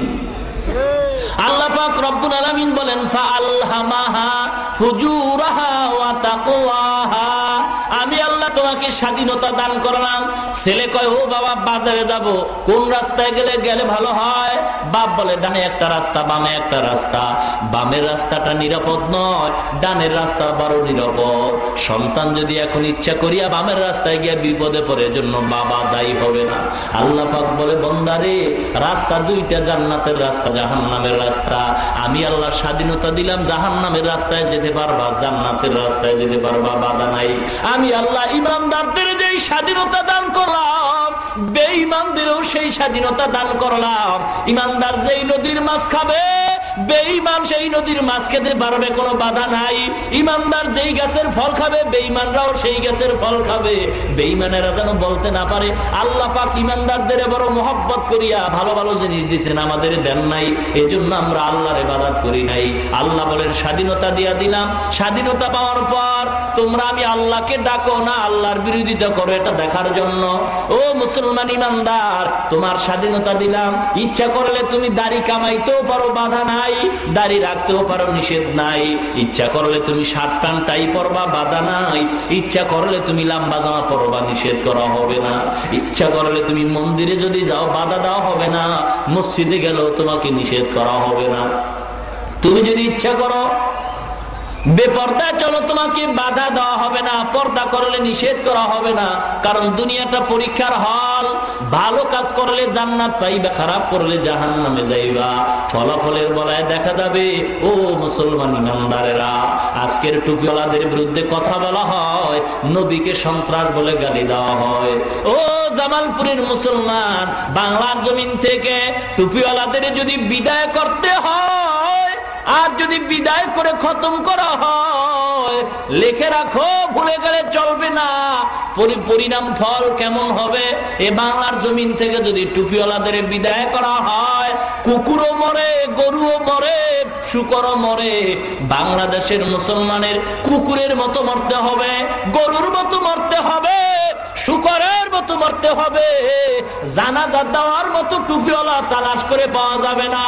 আল্লাহ পাক রব্বুল আলামিন বলেন, ফাআলহামাহা ফুজুরাহা ওয়া তাকওয়াহা, আমি আল্লাহ তোমাকে স্বাধীনতা দান করলাম। ছেলে কয়, ও বাবা, বাজারে যাব, কোন রাস্তায় গেলে ভালো হয়? বাপ বলে, ডানে একটা রাস্তা, বামে একটা রাস্তা। বামের রাস্তাটা নিরাপদ নয়, ডানের রাস্তা বড় নিরাপদ। সন্তান যদি এখন ইচ্ছা করিয়া বামের রাস্তায় গিয়ে বিপদে পড়ে, জন্য বাবা দায়ী হবে না। আল্লাহ পাক বলে, বান্দারে, রাস্তা দুইটা, জান্নাতের রাস্তা, জাহান্নামের রাস্তা। আমি আল্লাহ স্বাধীনতা দিলাম, জাহান্নামের রাস্তায় যেতে পারবা, জান্নাতের রাস্তায় যেতে পারবা, বাধা নাই। আমি আল্লাহ ইমানদারদের যেই স্বাধীনতা দান করলাম, বেঈমানদেরও সেই স্বাধীনতা দান করলাম। ইমানদার যেই নদীর মাছ খাবে, বেঈমান সেই নদীর মাছ খেতে পারবে, কোনো বাধা নাই। ইমানদার যেই গাছের ফল খাবে, বেঈমানরাও সেই গাছের ফল খাবে। বেঈমানেরা যেন বলতে না পারে, আল্লাহ পাক ইমানদারদের বড় মহব্বত করিয়া ভালো ভালো জিনিস দিয়েছেন, আমাদের দেন নাই, এজন্য আমরা আল্লাহর ইবাদত করি নাই। আল্লাহ বলেন, স্বাধীনতা দিয়া দিলাম। স্বাধীনতা পাওয়ার পর তোমরা আমি আল্লাহকে ডাকো না আল্লাহর বিরোধিতা করো, এটা দেখার জন্য। ও মুসলমান ইমানদার, তোমার স্বাধীনতা দিলাম, ইচ্ছা করলে তুমি দাড়ি কামাইতেও পারো, বাধা নাই। দাড়ি রাখতেও পারো, নিষেধ নাই। ইচ্ছা করলে তুমি শার্ট প্যান্ট টাই পরবা, বাধা নাই। ইচ্ছা করলে তুমি লম্বা জামা পরবা, নিষেধ করা হবে না। ইচ্ছা করলে তুমি মন্দিরে যদি যাও, বাধা দেওয়া হবে না। মসজিদে গেলেও তোমাকে নিষেধ করা হবে না। তুমি যদি ইচ্ছা করো বেপর্দা চলো, তোমাকে বাধা দেওয়া হবে না। পর্দা করলে নিষেধ করা হবে না, কারণ দুনিয়াটা পরীক্ষার হল। ভালো কাজ করলে জান্নাত পাইবা, খারাপ করলে জাহান্নামে যাইবা। ফলাফলের বলায় দেখা যাবে, ও মুসলমান ইমানদারেরা, আজকের টুপিওয়ালাদের বিরুদ্ধে কথা বলা হয়, নবীকে সন্ত্রাস বলে গালি দেওয়া হয়। ও জামালপুরের মুসলমান, বাংলার জমিন থেকে টুপিওয়ালাদের যদি বিদায় করতে হয়, আর যদি বিদায় করে খতম করা হয়, লিখে রাখো, ভুলে গেলে চলবে না। পরিণাম ফল কেমন হবে? এ বাংলার জমিন থেকে যদি টুপিওয়ালাদের বিদায় করা হয়, কুকুরও মরে, গরুও মরে, শুকরও মরে। বাংলাদেশের মুসলমানের কুকুরের মতো মরতে হবে, গরুর মতো মরতে হবে, শুকরের মতো মরতে হবে। জানাজা দেওয়ার মতো টুপিওয়ালা তালাশ করে পাওয়া যাবে না,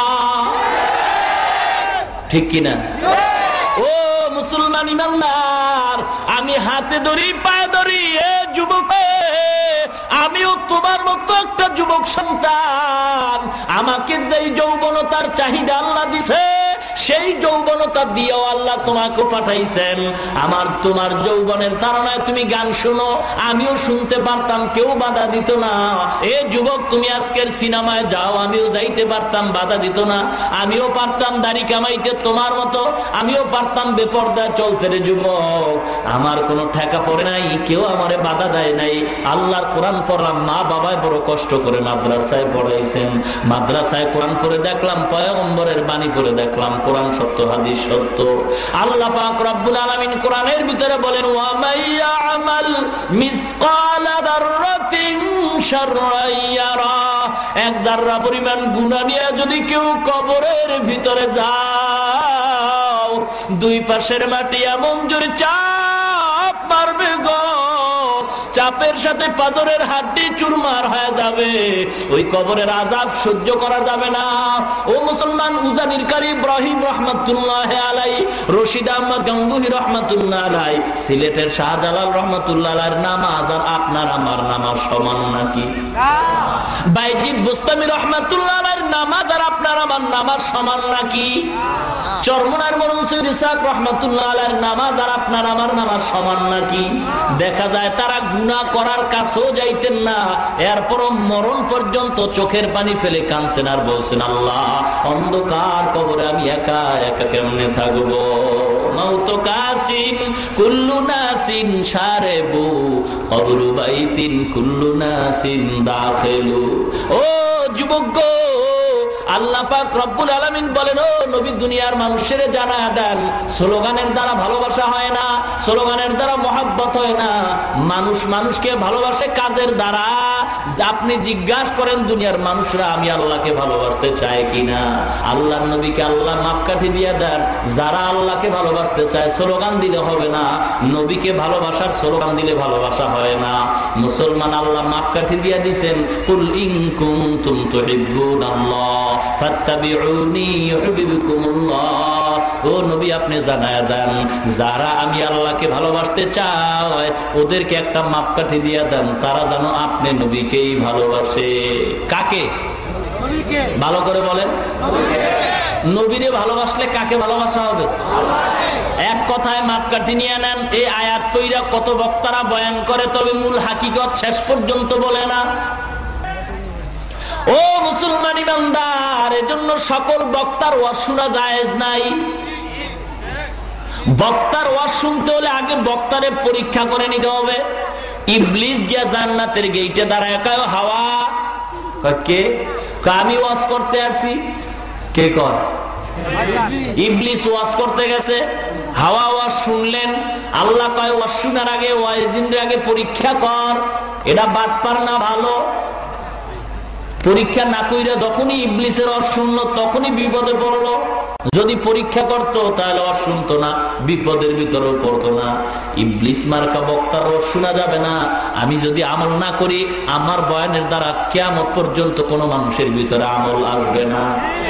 ঠিক কিনা? ও মুসলমান ইমানদার, আমি হাতে ধরি, পায়ে ধরি, এ যুবক, আমিও তোমার মতো একটা যুবক সন্তান। আমাকে যেই যৌবনতার চাহিদা আল্লাহ দিছে, সেই যৌবনতা দিয়েও আল্লাহ তোমাকে পাঠাইছেন। তোমার যৌবনের তাড়নায় তুমি গান শুনো, আমিও শুনতে পারতাম, কেউ বাধা দিত না। এ যুবক, তুমি আজকের সিনেমায় যাও, আমিও যাইতে পারতাম, বাধা দিত না। আমিও পারতাম দাড়ি কামাইতে তোমার মতো, আমিও পারতাম বেপর্দা চলতে। রে যুবক, আমার কোনো ঠেকা পড়ে নাই, কেউ আমারে বাধা দেয় নাই। আল্লাহর কোরআন পড়লাম, মা বাবায় বড় কষ্ট করে মাদ্রাসায় পড়াইছেন। মাদ্রাসায় কোরআন পড়ে দেখলাম, পয়গম্বরের বাণী পড়ে দেখলাম, কোরআন সত্য, হাদিস সত্য। আল্লাহ পাক রব্বুল আলামিন কোরআনের ভিতরে বলেন, ওয়া মাইয়ামাল মিসকালা যাররাতিন শাররান ইয়ারা, এক যাররা পরিমাণ গুনাহ নিয়ে যদি কেউ কবরের ভিতরে যাও, দুই পাশের মাটি এমন জোরে চাপ মারবে গো, চাপের সাথে পাথরের হাড্ডি চুরমার হয়ে যাবে, ওই কবরের আযাব সহ্য করা যাবে না। ও মুসলমান, উজানির কারি ইব্রাহিম রহমাতুল্লাহ আলাইহি, রশিদ আহমদ গঙ্গুহি রহমাতুল্লাহ আলাইহি, সিলেটের শাহজালাল রহমাতুল্লাহ আলাইহির নামাজ আর আপনার আমার নামাজ সমান নাকি? বাইজিদ বুস্তামি রহমাতুল্লাহ আলাইহির নামাজ আর আপনার আমার নামাজ সমান নাকি? চরমনার মরহুম সৈয়দ ইসহাক রহমাতুল্লাহ আলাইহির নামাজ আর আপনার আমার নামাজ সমান নাকি? দেখা যায় তারা গুনাহ করার কাছেও যাইতেন না, এরপরও মরণ পর্যন্ত চোখের পানি ফেলে কাঁদছেন আর বলছেন, আল্লাহ অন্ধকার কবরে আমি একা একা কেমনে থাকবো। মাউত কাসিন কুল্লু নাসিন শারেবু কবরু বাইতিন কুল্লু নাসিন দাখিলু। ও যুবক, আল্লাহ পাক রব্বুল আলামিন বলেন, ও নবী দুনিয়ার মানুষের জানায়া দেন, স্লোগানের দ্বারা ভালোবাসা হয় না, স্লোগানের দ্বারা মহব্বত হয় না। মানুষ মানুষকে ভালোবাসে কাজের দ্বারা। আপনি জিজ্ঞাসা করেন দুনিয়ার মানুষরা আমি আল্লাহকে ভালোবাসতে চায় কিনা? আল্লাহর নবীকে আল্লাহ মাপকাঠি দিয়ে দেন। যারা আল্লাহকে ভালোবাসতে চায় স্লোগান দিলে হবে না, নবীকে ভালোবাসার স্লোগান দিলে ভালোবাসা হয় না। মুসলমান আল্লাহ মাপকাঠি দিয়ে দিয়েছেন, কুল ইন কুনতুম তুহিব্বুনাল্লাহ ফাত্তাবিউনি ইউহিব্বুকুমুল্লাহ। ও নবী আপনি জানায়া দেন, যারা আমি আল্লাহকে ভালোবাসতে চায় ওদেরকে একটা মাপকাঠি দিয়ে দেন, তারা যেন আপনি নবীকেই ভালোবাসে। কাকে? ভালো করে বলেন। নবীরে ভালোবাসলে কাকে ভালোবাসা হবে? এক কথায় মাপকাঠি নিয়ে নেন। এই আয়াত পইরা কত বক্তারা বয়ান করে, তবে মূল হাকিকত শেষ পর্যন্ত বলে না। ও মুসলমান ইমানদার, এজন্য সকল বক্তার ওয়াজ শোনা জায়েজ নাই। বক্তার ওয়াজ শুনতে হলে আগে বক্তারে পরীক্ষা করে নিতে হবে। ইবলিস গিয়া জান্নাতের গেইটে দাঁড়ায় কয়, হাওয়া কে? আমি ওয়াজ করতে আসছি। কে কর? ইবলিস ওয়াজ করতে গেছে, হাওয়া ওয়াজ শুনলেন। আল্লাহ কয় ওয়াজ শোনার আগে ওয়াইজিনদের আগে পরীক্ষা কর, এটা বাটপার না ভালো। পরীক্ষা না কইরা যখনই ইবলিসের ওয়াজ শুনলো তখনই বিপদে পড়লো। যদি পরীক্ষা করতো তাহলে ওয়াজ শুনতো না, বিপদের ভিতরেও পড়তো না। ইবলিস মার্কা বক্তার ওয়াজ শোনা যাবে না। আমি যদি আমল না করি, আমার বয়ানের দ্বারা কিয়ামত পর্যন্ত কোনো মানুষের ভিতরে আমল আসবে না।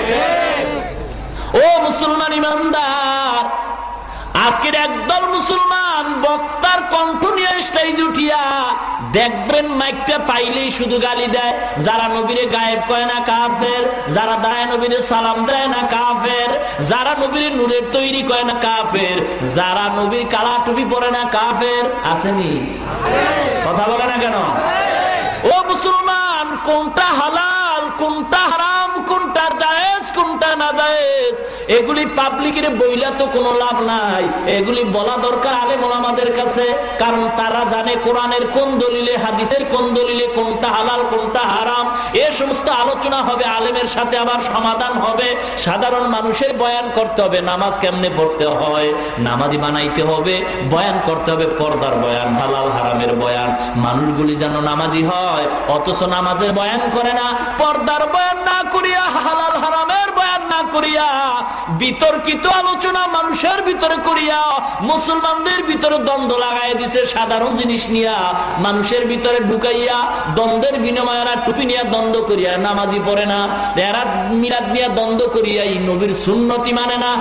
ও মুসলমান ইমানদার, আজকের একদল মুসলমান বক্তার কণ্ঠ নিয়ে স্টেজ উঠিয়া দেখবেন মাইকটা পাইলেই শুধু গালি দেয়। যারা নবীরে গায়েব কয় না কাফের, যারা দায় নবীরে সালাম দেয় না কাফের, যারা নবীরে নূরের তৈরি কয় না কাফের, যারা নবীর কালা টুপি পরে না কাফের। আসেনি? কথা বলে না কেন? ও মুসলমান, কোনটা হালাল, কোনটা হারাম, কোনটা জায়েজ, কোনটা নাজায়েজ, এগুলি পাবলিকের বইলা তো কোনো লাভ নাই। এগুলি বলা দরকার আলেম ওলামাদের কাছে, কারণ তারা জানে কোরআনের কোন দলিলে, হাদিসের কোন দলিলে কোনটা হালাল কোনটা হারাম। এ সমস্ত আলোচনা হবে আলেমের সাথে, আবার সমাধান হবে। সাধারণ মানুষের বয়ান করতে হবে, নামাজ কেমনে পড়তে হয়, নামাজি বানাইতে হবে, বয়ান করতে হবে পর্দার বয়ান, হালাল হারামের বয়ান। মানুষগুলি যেন নামাজি হয়, অথচ নামাজের বয়ান করে না, পর্দার বয়ান না করিয়া, হালাল হারামের বয়ান না করিয়া, বিতর্কিত আলোচনা মানুষের ভিতরে করিয়া মুসলমানদের ভিতরে দ্বন্দ্ব লাগাই দিছে। সাধারণ জিনিস নিয়া মানুষের ভিতরে ঢুকাইয়া দ্বন্দ্বের বিনিময়ে টুপি নিয়ে দ্বন্দ্ব করিয়া নামাজি পড়ে না, এরা মিলাদ নিয়ে দ্বন্দ্ব করিয়া এই নবীর সুন্নতি মানে না।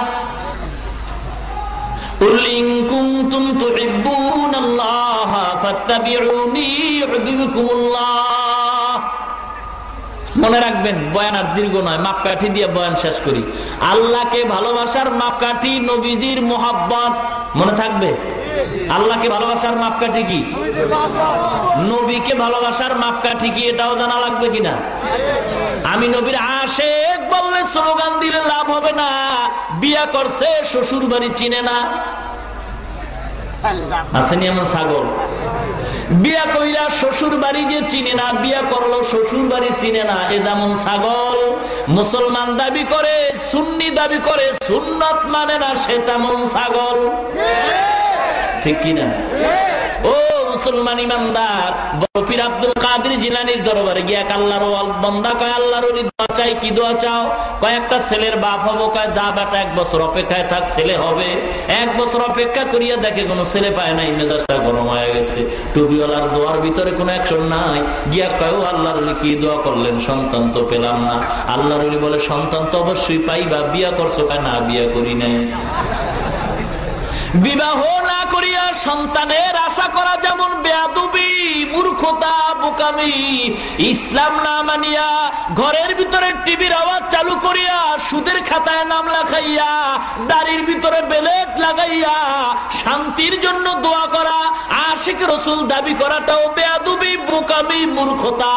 কুল ইন কুনতুম তুহিব্বুনাল্লাহ ফাত্তাবিউনি ইউহিব্বুকুমুল্লাহ। মনে রাখবেন, বয়ান আর দীর্ঘ নয়, মাপকাঠি দিয়ে বয়ান শেষ করি। আল্লাহকে ভালোবাসার মাপকাঠি নবীজির মোহাব্বত। মনে থাকবে? আল্লাহকে ভালোবাসার মাপকাঠি কি? নবীকে ভালোবাসার মাপকাঠি কি? এটাও জানা লাগবে কিনা? আমি নবীর আশেক বললে স্লোগান দিলে লাভ হবে না। বিয়া করছে শ্বশুর বাড়ি চিনে না, আসেনি এমন ছাগল? বিয়া কইরা শ্বশুর বাড়ি যে চিনে না, বিয়া করলো শ্বশুর বাড়ি চিনে না, এ যেমন ছাগল। মুসলমান দাবি করে, সুন্নি দাবি করে, সুন্নত মানে না, সে তেমন ছাগল। ঠিক কিনা? ও মুসলমান ইমানদার, বড় পীর আব্দুল কাদের জিলানীর দরবারে গিয়ে এক আল্লাহর বান্দা কয়, আল্লাহর ওলি দোয়া চাই। কি দোয়া চাও? কয় একটা ছেলের বাপ হবো। কয় যা বেটা 1 বছর অপেক্ষায় থাক, ছেলে হবে। 1 বছর অপেক্ষা করিয়া দেখে কোনো ছেলে পায় নাই, মেজাজটা গরম হয়ে গেছে। টুপিওয়ালার দোয়ার ভিতরে কোনো অ্যাকশন নাই। গিয়া কয়, ও আল্লাহর ওলি কি দোয়া করলেন? সন্তান তো পেলাম না। আল্লাহর ওলি বলে, সন্তান তো অবশ্যই পাইবা। বিয়া করছো? কয় না, বিয়া করি নাই। বিবাহ না করিয়া সন্তানের আশা করা যেমন বেয়াদবি, মূর্খতা, বোকামি। ইসলাম না মানিয়া ঘরের ভিতরে টিভির আওয়াজ চালু করিয়া সুদের খাতায় নাম লেখাইয়া দাড়ির ভিতরে বেলেট লাগাইয়া শান্তির জন্য দোয়া করা, আশিক রাসূল দাবি করাটাও বেয়াদবি, বোকামি, মূর্খতা।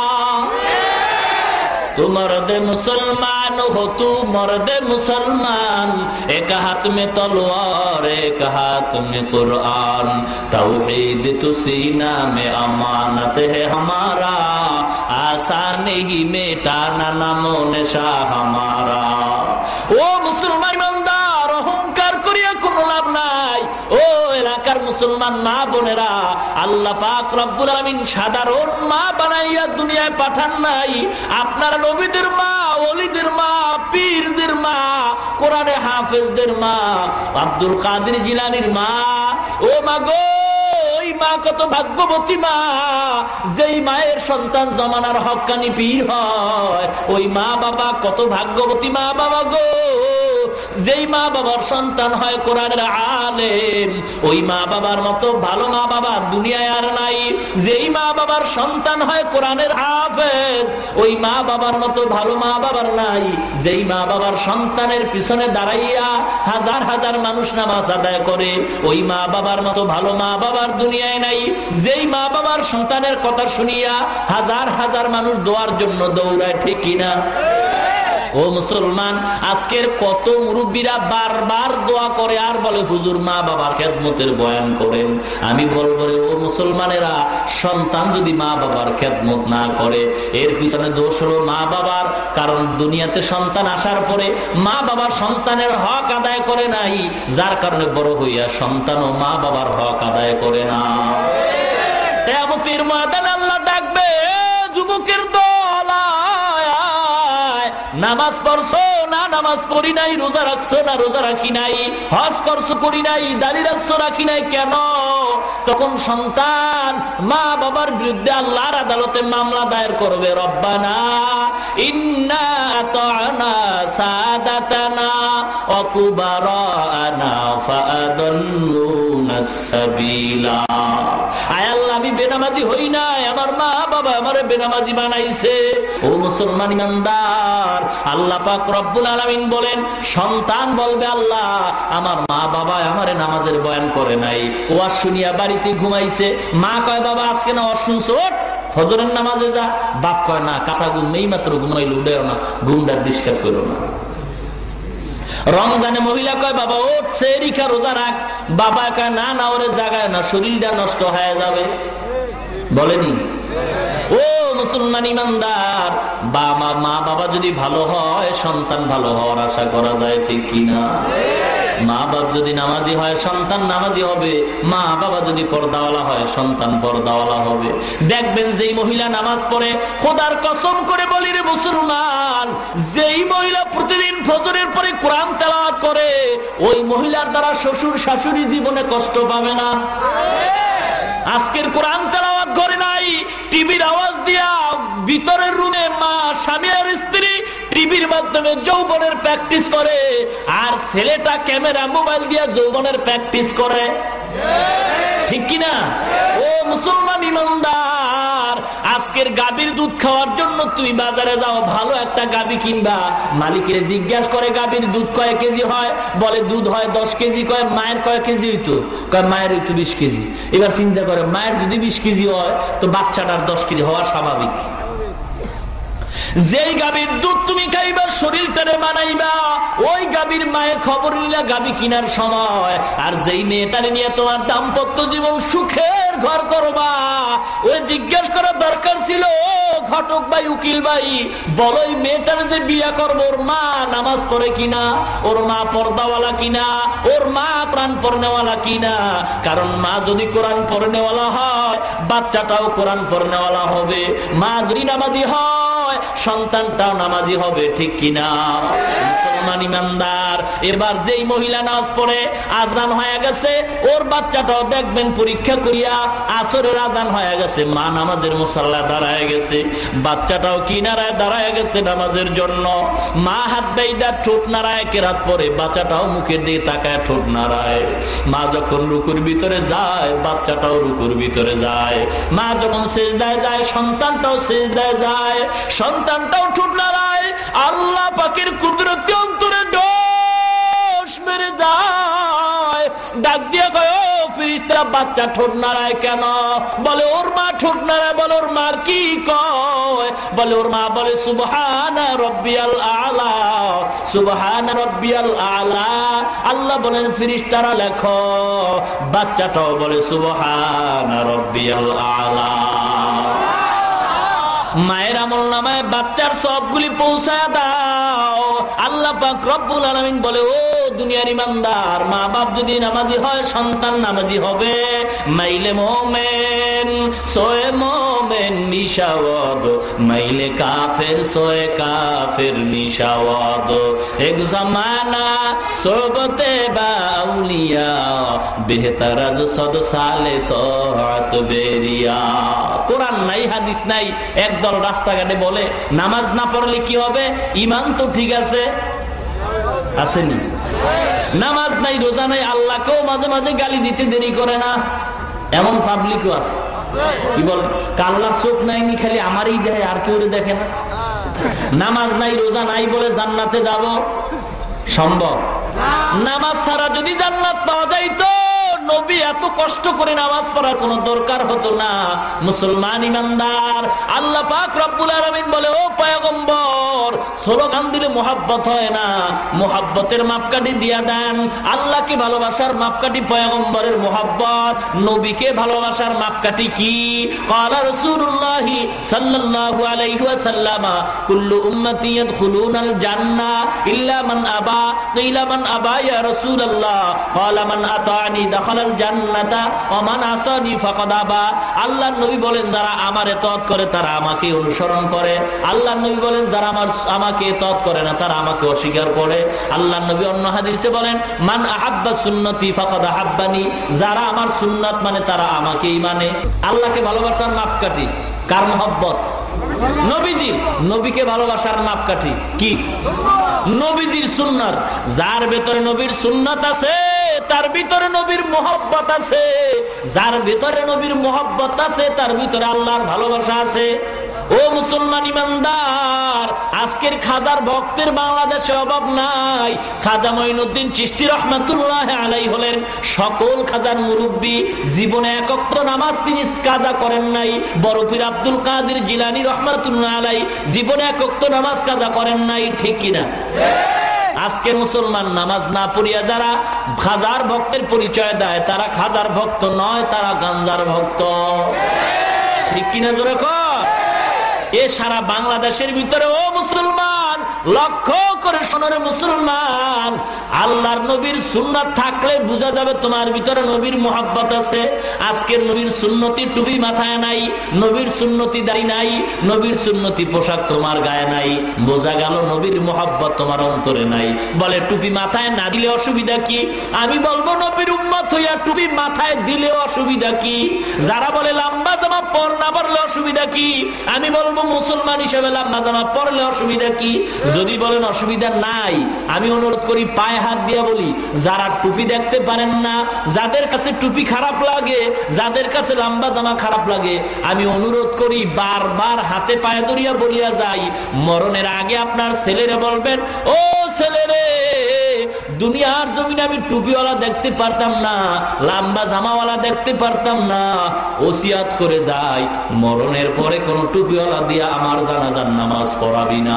तू मर्द मुसलमान हो, तू मर्द मुसलमान, एक हाथ में तलवार एक हाथ में कुरान, तौहीद तू सीना में अमानत है हमारा, आसान ही मिटाना नामो निशा हमारा। ओ मुसलमान ईमानदार, अहंकार करिया कोनो लाभ নাই। ও এলাকার মুসলমান মা বোনেরা, আল্লাহ পাক রব্বুল আলামিন সাধারণ মা বানাইয়া দুনিয়ায় পাঠান নাই। আপনারা নবীদের মা, ওলিদের মা, পীরদের মা, কোরআনে হাফেজদের মা, আব্দুল কাদের জিলানীর মা। ও মা গো, ওই মা কত ভাগ্যবতী মা, যেই মায়ের সন্তান জামানার হক্কানি পীর হয়। ওই মা বাবা কত ভাগ্যবতী মা বাবা গো, যেই মা বাবার সন্তান হয় কোরআনের আলেম। ওই মা বাবার মতো ভালো মা বাবা দুনিয়ায় আর নাই। যেই মা বাবার সন্তান হয় কোরআনের হাফেজ, ওই মা বাবার মতো ভালো মা বাবার নাই। যেই মা বাবার সন্তানের পিছনে দাঁড়াইয়া হাজার হাজার মানুষ নামাজ আদায় করে, ওই মা বাবার মতো ভালো মা বাবার দুনিয়ায় নাই। যেই মা বাবার সন্তানের কথা শুনিয়া হাজার হাজার মানুষ দোয়ার জন্য দৌড়ায়, ঠিক কিনা? ও মুসলমান, আজকের কত মুরব্বীরা বারবার দোয়া করে আর বলে হুজুর মা বাবার খেদমতের বয়ান করেন। আমি বলবো রে ও মুসলমানেরা, সন্তান যদি মা বাবার খেদমত না করে, এর পিছনে দোষ হলো মা বাবার। কারণ দুনিয়াতে সন্তান আসার পরে মা বাবা সন্তানের হক আদায় করে নাই, যার কারণে বড় হইয়া সন্তানও মা বাবার হক আদায় করে না। কিয়ামতের ময়দানে আল্লাহ ডাকবে, যুবকের দল, নামাজ পড়ছো না নামাজ পড়ি নাই, রোজা রাখছো না রোজা রাখি নাই, হজ করছো করি নাই, দাড়ি রাখছো রাখি নাই, কেন? তখন সন্তান মা বাবার বিরুদ্ধে আল্লাহর আদালতে মামলা দায়ের করবে। রব্বানা ইন্না আতানা সাদাতানা ওয়া কুবারানা ফাআদাল্লুনা সাবিলা। আয় আল্লাহ, আমি বেনামাজি হই নাই, আমার মা বাবা আমারে বেনামাজি বানাইছে। ও মুসলমান ইমানদার, আল্লাহ পাক রব্বুল আলামিন বলেন, সন্তান বলবে আল্লাহ আমার মা বাবা আমারে নামাজের বয়ান করে নাই, ওয়াজ শুনিয়া বাড়িতে ঘুমাইছে। মা কয় বাবা আজকে না ওয়াজ শুনছো, ফজরের নামাজে যা। বাপ কয় না, কাঁচা ঘুম নেই মাত্র ঘুমাইলে উঠেও না, ঘুমটা ডিস্টার্ব করো না। রমজানে মহিলা কয় বাবা ওঠ, সেহরিখা রোজা রাখ। বাবা কয় না না, ওরে জাগায় না, শরীরটা নষ্ট হয়ে যাবে। বলেনি? ও মুসলমান ইমানদার, মা বাবা যদি ভালো হয় সন্তান ভালো হওয়ার আশা করা যায়, ঠিক কিনা? মা বাবা যদি নামাজি হয় সন্তান নামাজি হবে, মা বাবা যদি পর্দাওয়ালা হয় সন্তান পর্দাওয়ালা হবে। দেখবেন যেই মহিলা নামাজ পড়ে, খোদার কসম করে বলি রে মুসলমান, যেই মহিলা প্রতিদিন ফজরের পরে কোরআন তেলাওয়াত করে, ওই মহিলার দ্বারা শ্বশুর শাশুড়ি জীবনে কষ্ট পাবে না। আজকের কোরআন তেলাওয়াত করে নাই, টিভির আওয়াজ দিয়া ভিতরের রুমে মা স্বামী আর স্ত্রী টিভির মাধ্যমে যৌবনের প্র্যাকটিস করে, আর ছেলেটা ক্যামেরা মোবাইল দিয়া যৌবনের প্র্যাকটিস করে, ঠিক কিনা? ও মুসলমান ইমানদার, আজকের গাভীর দুধ খাওয়ার জন্য তুমি বাজারে যাও, ভালো একটা গাভী কিনবা, মালিকের জিজ্ঞাসা করে গাভীর দুধ কয় কেজি হয়? বলে দুধ হয় 10 কেজি। কয় মায়ের কয় কেজি হইতো? কয় মায়ের হইতো 20 কেজি। এবার চিন্তা করে, মায়ের যদি 20 কেজি হয় তো বাচ্চাটার 10 কেজি হওয়া স্বাভাবিক। যেই গাভীর দুধ তুমি খাইবা, শরীরটারে বানাইবা, ওই গাভীর মায়ের খবর নিলা গাভী কিনার সময়। আর যেই মেয়েটারে নিয়ে তোমার দাম্পত্য জীবন সুখের ঘর করবা। ওই জিজ্ঞেস করার দরকার ছিল, ঘটক ভাই, উকিল ভাই, বলো এই মেয়েটার যে বিয়ে করবো ওর মা নামাজ পড়ে কিনা, ওর মা পর্দাওয়ালা কিনা, ওর মা কোরআন পড়নেওয়ালা কিনা। কারণ মা যদি কোরআন পড়নেওয়ালা হয় বাচ্চাটাও কোরআন পড়নেওয়ালা হবে, মা যদি নামাজি হয় সন্তানটাও নামাজি হবে, ঠিক কিনা? মুসলমান ইমানদার, এবার যেই মহিলা নামাজ পড়ে আজান হয়ে গেছে, ওর বাচ্চাটাও দেখবেন পরীক্ষা করিয়া আসরের আজান হয়ে গেছে, মা নামাজের মুসাল্লা দাঁড়ায় গেছে, বাচ্চাটাও কিনারায় দাঁড়ায় গেছে নামাজের জন্য। মা হাত বেইদা ঠোঁট নাড়ায় কেরাত পরে, বাচ্চাটাও মুখের দিকে তাকায় ঠোঁট নাড়ায়। মা যখন রুকুর ভিতরে যায় বাচ্চাটাও রুকুর ভিতরে যায়, মা যখন সিজদায় যায় সন্তানটাও সিজদায় যায়, সন্তানটাও ঠোঁট নাড়ায়। আল্লাহ পাকের কুদরতি অন্তরে দোষ মেরে যায়, ডাক দিয়ে কয় ও ফেরেশতারা, বাচ্চা ঠোঁট নাড়ায় কেন? বলে ওর মা ঠোঁট নাড়ায়। বলে ওর মার কি কয়? বলে ওর মা বলে সুবহানা রাব্বিয়াল আলা, সুবহানা রাব্বিয়াল আলা। আল্লাহ বলেন ফেরেশতারা লেখো, বাচ্চাটাও বলে সুবহানা রাব্বিয়াল আলা। মায়ের আমলনামায় বাচ্চার সবগুলি পৌঁছায় দাও। আল্লাহ পাক রব্বুল আলামিন বলে, ও দুনিয়ার ইমানদার, মা বাপ যদি নামাজি হয় সন্তান নামাজি হবে। মাইলে মোমেন সোয়ে মোমেন নিশাওয়াদ, মাইলে কাফের সোয়ে কাফের নিশাওয়াদ। এক জমানা সোবতে বাউলিয়া, বেহতার আজ সদ সালে তআত বেরিয়া। কোরআন নাই, হাদিস নাই, একদল রাস্তাঘাটে বলে নামাজ না পড়লে কি হবে? ইমান তো ঠিক আছে, আসেনি? নামাজ নাই, রোজা নাই, আল্লাহকেও মাঝে মাঝে গালি দিতে দেরি করে না, এমন পাবলিকও আছে। কি বল, আল্লাহর চোখ নাইনি, খালি আমারই দেখে, আর কেউ দেখে না। নামাজ নাই, রোজা নাই বলে জান্নাতে যাব সম্ভব? নামাজ ছাড়া যদি জান্নাত পাওয়া যাইতো নবী এত কষ্ট করে নামাজ পড়ার কোনো দরকার হতো না। মুসলমান ইমানদার, আল্লাহ পাক রব্বুল আলামিন বলে, ও পয়গম্বর, স্লোগান দিলে মুহাব্বত হয় না, মুহাব্বতের মাপকাঠি দিয়া দেন। আল্লাহকে ভালোবাসার মাপকাঠি পয়গম্বরের মুহাব্বত, নবীকে ভালোবাসার মাপকাঠি কি? ক্বালা রাসূলুল্লাহ সাল্লাল্লাহু আলাইহি ওয়াসাল্লাম, কুল্লু উম্মতি ইয়াদখুলুনাল জান্নাহ ইল্লা মান আবা। কিলা মান আবা ইয়া রাসূলুল্লাহ? ক্বালা মান আতানি দাখালাল জান্নাতা ওয়া মান আসানি ফাকাদ আবা। আল্লাহর নবী বলেন, যারা আমার ইতাআত করে তারা আমাকে অনুসরণ করে। আল্লাহর নবী বলেন, যারা আমাকে ইতাআত করে না তারা আমাকে অস্বীকার করে। আল্লাহর নবী অন্য হাদিসে বলেন, মান আহাব্বা সুন্নতি ফাকাদ আহাব্বানি, যারা আমার সুন্নাত মানে তারা আমাকেই মানে। আল্লাহকে ভালোবাসার মাপকাঠি কার মহব্বত? নবীজির। নবীকে ভালোবাসার মাপকাঠি কি? নবীজির সুন্নাত। যার ভেতরে নবীর সুন্নাত আছে তার ভিতরে নবীর মহব্বত আছে, যার ভিতরে নবীর মহব্বত আছে তার ভিতরে আল্লাহর ভালোবাসা আছে। ও মুসলমান ইমানদার, আজকের খাজার ভক্তের বাংলাদেশে অভাব নাই। খাজা মঈনুদ্দিন চিশতি রহমাতুল্লাহ আলাইহি হলেন সকল খাজার মুরব্বী। জীবনে এক ওয়াক্ত নামাজ তিনি কাজা করেন নাই। বড় পীর আব্দুল কাদের জিলানী রহমাতুল্লাহ আলাইহি জীবনে এক ওয়াক্ত নামাজ কাজা করেন নাই, ঠিক কিনা? আজকের মুসলমান নামাজ না পড়িয়া যারা খাজার ভক্তের পরিচয় দেয় তারা খাজার ভক্ত নয়, তারা গাঞ্জার ভক্ত, ঠিক কিনা? জোরে কর। এ সারা বাংলাদেশের ভিতরে ও মুসলমান, লক্ষ্য করে শোনো মুসলমান, আল্লাহর নবীর সুন্নাত থাকলে বোঝা যাবে তোমার ভিতরে নবীর মহব্বত আছে। আজকের নবীর সুন্নতি টুপি মাথায় নাই, নবীর সুন্নতি দাড়ি নাই, নবীর সুন্নতি পোশাক তোমার গায়ে নাই, বোঝা গেল নবীর মহব্বত তোমার অন্তরে নাই। বলে টুপি মাথায় না দিলে অসুবিধা কি? আমি বলবো নবীর উম্মত হইয়া টুপি মাথায় দিলে অসুবিধা কি? যারা বলে লম্বা জামা পর না পরলে অসুবিধা কি? আমি বলবো মুসলমান হিসেবে লম্বা জামা পরলে অসুবিধা কি? যদি বলেন অসুবিধা নাই, আমি অনুরোধ করি পায়ে হাত দিয়া বলি, যারা টুপি দেখতে পারেন না, যাদের কাছে টুপি খারাপ লাগে, যাদের কাছে লম্বা জামা খারাপ লাগে, আমি অনুরোধ করি বারবার হাতে পায়ে ধরিয়া বলিয়া যাই, মরণের আগে আপনার ছেলেরে বলবেন, ও ছেলেরে, দুনিয়ার জমিনে আমি টুপিওয়ালা দেখতে পারতাম না, লম্বা জামাওয়ালা দেখতে পারতাম না, ওসিয়াত করে যাই মরণের পরে কোন টুপিওয়ালা দিয়া আমার জানাজার নামাজ পড়াবি না,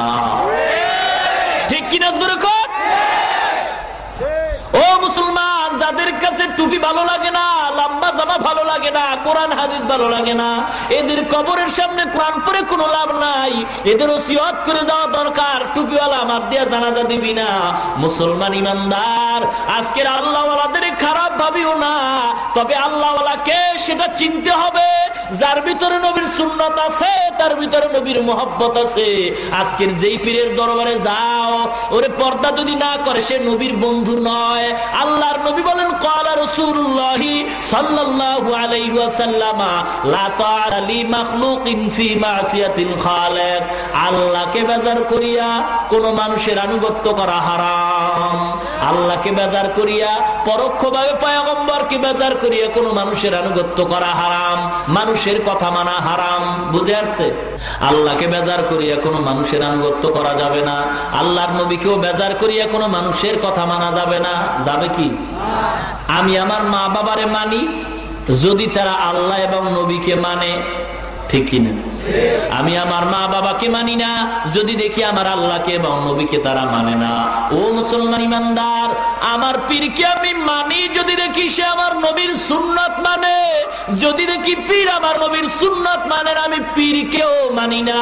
ঠিক কিনা? ও মুসলমান, যাদের কাছে টুপি ভালো লাগে না, লম্বা জামা ভালো লাগে না, কোরআন হাদিস ভালো লাগে না, এদের কবরের সামনে কোরআন পড়ে কোনো লাভ নাই, এদের ওসিয়ত করে যাওয়া দরকার, টুপিওয়ালা মাপ দিয়া জানাজা দিবি না। মুসলমান ইমানদার, আজকের আল্লাহওয়ালাদের খারাপ ভাবিও না, তবে আল্লাহওয়ালাকে সেটা চিনতে হবে যার ভিতরে নবীর সুন্নাত আছে, তার ভিতরে নবীর মুহাব্বত আছে। আজকের যেই পীরের দরবারে যাও, ওরে পর্দা যদি না করে সে নবীর বন্ধু নয়। আল্লাহর নবী বলেন ক্বালা রাসূলুল্লাহ সাল্লাল্লাহু আলাইহি ওয়াসাল্লাম লা তাআতা লি মাখলুকিন ফি মাসিয়াতিল খালিক। আল্লাহকে বেজার করিয়া কোন মানুষের আনুগত্য করা হারাম। আল্লাহকে বেজার করিয়া পরোক্ষভাবে পয়গম্বরকে বেজার করিয়া কোন মানুষের আনুগত্য করা হারাম, মানুষের কথা মানা হারাম। বুঝে আসছে? আল্লাহকে বেজার করিয়া কোন মানুষের আনুগত্য করা যাবে না, আল্লাহর নবীকেও বেজার করিয়া কোন মানুষের কথা মানা যাবে না। যাবে কি? আমি আমার মা বাবারে মানি যদি তারা আল্লাহ এবং নবীকে মানে, ঠিক কিনা? আমি আমার মা বাবাকে মানি না যদি দেখি আমার আল্লাহকে এবং নবীকে তারা মানে না। ও মুসলমান ইমানদার, আমার পীরকে আমি মানি যদি দেখি সে আমার নবীর সুন্নাত মানে। যদি দেখি পীর আমার নবীর সুন্নাত মানে, আমি পীরকেও মানি না।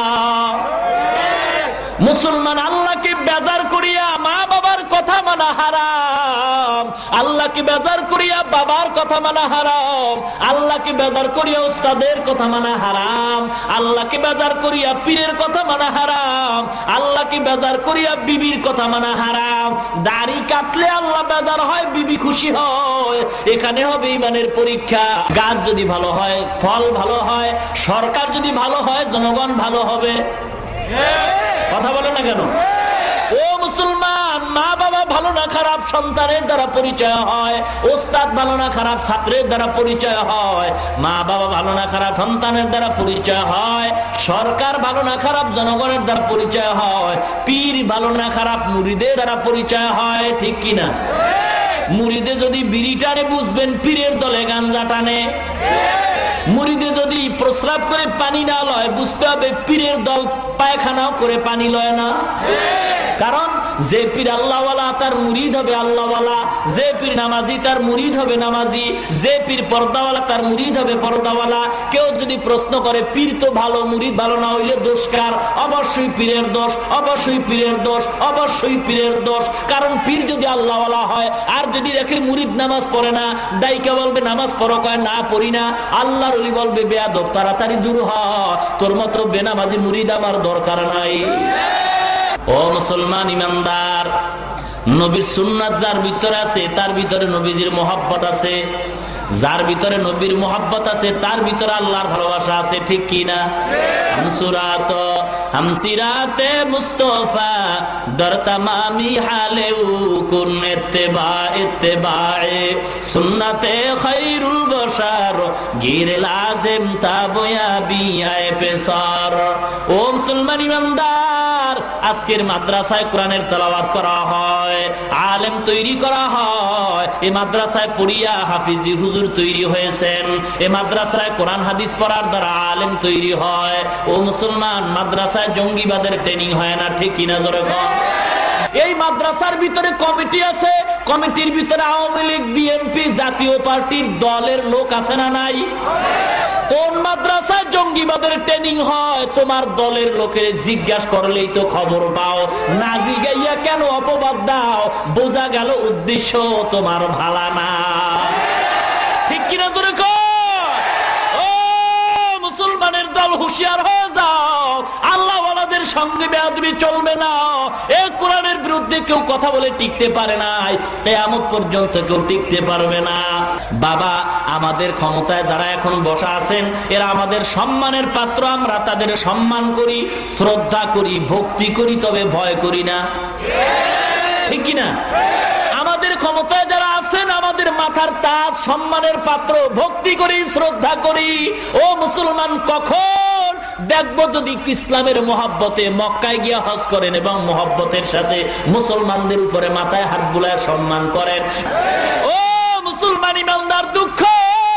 মুসলমান আল্লাহকে বেজার করিয়া মা বাবার কথা মানা হারাম, আল্লাহকে বেজার করিয়া বাবার কথা মানা হারাম, আল্লাহকে বেজার করিয়া উস্তাদের কথা মানা হারাম, আল্লাহকে বেজার করিয়া পীরের কথা মানা হারাম, আল্লাহকে বেজার করিয়া বিবির কথা মানা হারাম। দাড়ি কাটলে আল্লাহ বেজার হয়, বিবি খুশি হয়। এখানে হবে ঈমানের পরীক্ষা। গাছ যদি ভালো হয়, ফল ভালো হয়, সরকার যদি ভালো হয়, জনগণ ভালো হবে। কথা বলে না কেন? ও মুসলমান, মা বাবা ভালো না খারাপ সন্তানের দ্বারা পরিচয় হয়, ওস্তাদ ভালো না খারাপ ছাত্রের দ্বারা পরিচয় হয়, মা বাবা ভালো না খারাপ সন্তানের দ্বারা পরিচয় হয়, সরকার ভালো না খারাপ জনগণের দ্বারা পরিচয় হয়, পীর ভালো না খারাপ মুরিদের দ্বারা পরিচয় হয়। ঠিক কিনা? মুরিদে যদি বিড়ি টানে বুঝবেন পীরের দলে গাঞ্জা টানে। মুরিদে যদি প্রস্রাব করে পানি না লয় বুঝতে হবে পীরের দল পায়খানাও করে পানি লয় না। কারণ যে পীর আল্লাহওয়ালা তার মুরিদ হবে আল্লাহওয়ালা, যে পীর নামাজি তার মুরিদ হবে নামাজি, যে পীর পর্দাওয়ালা তার মুরিদ হবে পর্দাওয়ালা। কেউ যদি প্রশ্ন করে পীর তো ভালো, মুরিদ ভালো না হইলে দোষ কার? অবশ্যই পীরের দোষ, অবশ্যই পীরের দোষ, অবশ্যই পীরের দোষ। কারণ পীর যদি আল্লাহওয়ালা হয় আর যদি দেখে মুরিদ নামাজ পড়ে না, দায়িকা বলবে নামাজ পড়ো, কয় না পড়ি না। আল্লাহর ওলি বলবে বেয়াদব, তাড়াতাড়ি দূর হ, তোর মতো বেনামাজি মুরিদ আমার দরকার নাই। ও মুসলমান ইমানদার, নবীর সুন্নাত যার ভিতরে আছে তার ভিতরে নবীজির মোহাব্বত আছে, যার ভিতরে নবীর মোহাব্বত আছে তার ভিতরে আল্লাহর ভালোবাসা আছে। ঠিক কি না? হামসিরাতে মুস্তফা দর তামামি হালেউ কুন ইত্তেবা ইত্তেবায়ে সুন্নাতে খায়রুল বশার গির লাজিম তাবয়া বিআয়ে পেসার। ও মুসলমান ইমানদার, আজকের মাদ্রাসায় কোরআনের তেলাওয়াত করা হয়, আলেম তৈরি করা হয়। এই মাদ্রাসায় পড়িয়া হাফিজি হুজুর তৈরি হয়েছেন, এই মাদ্রাসায় কোরআন হাদিস পড়ার দ্বারা আলেম তৈরি হয়। ও মুসলমান, মাদ্রাসায় জঙ্গিবাদের ট্রেনিং হয় না। ঠিক কিনা? জোরে বল। এই মাদ্রাসার ভিতরে কমিটি আছে, কমিটির ভিতরে আওয়ামী লীগ, বিএনপি, জাতীয় পার্টির দলের লোক আছে না নাই? কোন মাদ্রাসায় জঙ্গিবাদের ট্রেনিং হয় তোমার দলের লোকের জিজ্ঞাসা করলেই তো খবর পাও। না জিগাইয়া কেন অপবাদ দাও? বোঝা গেল উদ্দেশ্য তোমার ভালো না। ঠিক কিনা? জোরে কর। ও মুসলমানের দল, হুঁশিয়ার হয়ে যাও, আল্লাহ ওয়ালাদের সঙ্গে বেয়াদবি চলবে না। এই কোরআনের বিরুদ্ধে কেউ কথা বলে টিকতে পারে নাই, কিয়ামত পর্যন্ত কেউ টিকতে পারবে না। বাবা, আমাদের ক্ষমতায় যারা এখন বসা আছেন এরা আমাদের সম্মানের পাত্র, আমরা তাদের সম্মান করি, শ্রদ্ধা করি, ভক্তি করি, তবে ভয় করি না। ঠিক কিনা? আমাদের ক্ষমতায় যারা আছেন আমাদের মাথার তাজ, সম্মানের পাত্র, ভক্তি করি, শ্রদ্ধা করি। ও মুসলমান, কখন দেখবো যদি ইসলামের মহব্বতে মক্কায় গিয়া হজ করেন এবং মহব্বতের সাথে মুসলমানদের উপরে মাথায় হাত বুলায় সম্মান করেন? ও মুসলমান ইমানদার, দুঃখ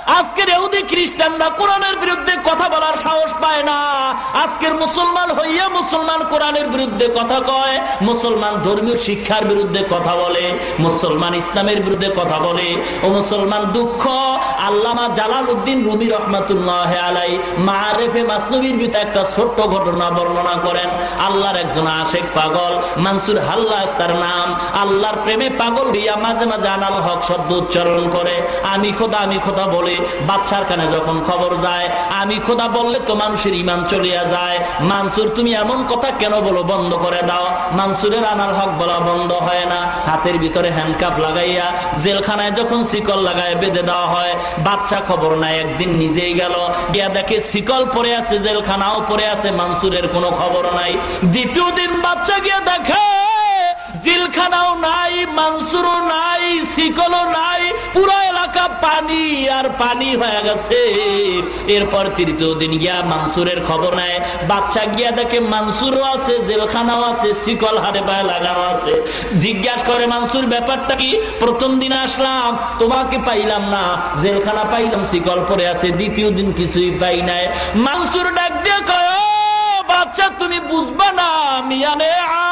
আজকের ইহুদি খ্রিস্টানরা কোরআনের বিরুদ্ধে কথা বলার সাহস পায় না। আজকের মুসলমান হইয়া মুসলমান কোরআনের বিরুদ্ধে কথা কয়, মুসলমান ধর্মীয় শিক্ষার বিরুদ্ধে কথা বলে, মুসলমান ইসলামের বিরুদ্ধে কথা বলে। ও মুসলমান, দুঃখ, আল্লামা জালালউদ্দিন রুমি রহমাতুল্লাহ আলাইহি মাআরিফে মাসনবীর ভিতরে একটা ছোট্ট ঘটনা বর্ণনা করেন। আল্লাহর একজন আশেক পাগল, মানসুর হাল্লাজ তার নাম, আল্লাহর প্রেমে পাগল হইয়া মাঝে মাঝে আনাল হক শব্দ উচ্চারণ করে, আমি খোদা বলে। বাদশার কানে যখন খবর যায় আমি খোদা বললে তো মানুষের ঈমান চলিয়া যায়, মানসুর তুমি এমন কথা কেন বলো, বন্ধ করে দাও। মানসুরের আনাল হক বলা বন্ধ হয় না। হাতের ভিতরে হ্যান্ডকাপ লাগাইয়া জেলখানায় যখন শিকল লাগায় বেঁধে দেওয়া হয়, বাদশা খবর নাই, একদিন নিজেই গেল, গিয়া দেখে শিকল পরে আছে, জেলখানাও পরে আছে, মানসুরের কোনো খবর নাই। দ্বিতীয় দিন বাদশা গিয়া দেখে জেলখানাও নাই, মানসুরও নাই, শিকলও নাই, পুরো এলাকা পানি আর পানি হয়ে গেছে। এরপর তৃতীয় দিন গিয়া মানসুরের খবর নেয়, বাদশা গিয়া দেখে মানসুরও আছে, জেলখানাও আছে, শিকল হাতে পায়ে লাগানো আছে। জিজ্ঞাসা করে, মানসুর ব্যাপারটা কি? প্রথম দিন আসলাম তোমাকে পাইলাম না, জেলখানা পাইলাম, শিকল পরে আছে, দ্বিতীয় দিন কিছুই পাই নাই। মানসুর ডাক দিয়ে কয়, বাচ্চা তুমি বুঝবা না, মিয়ানে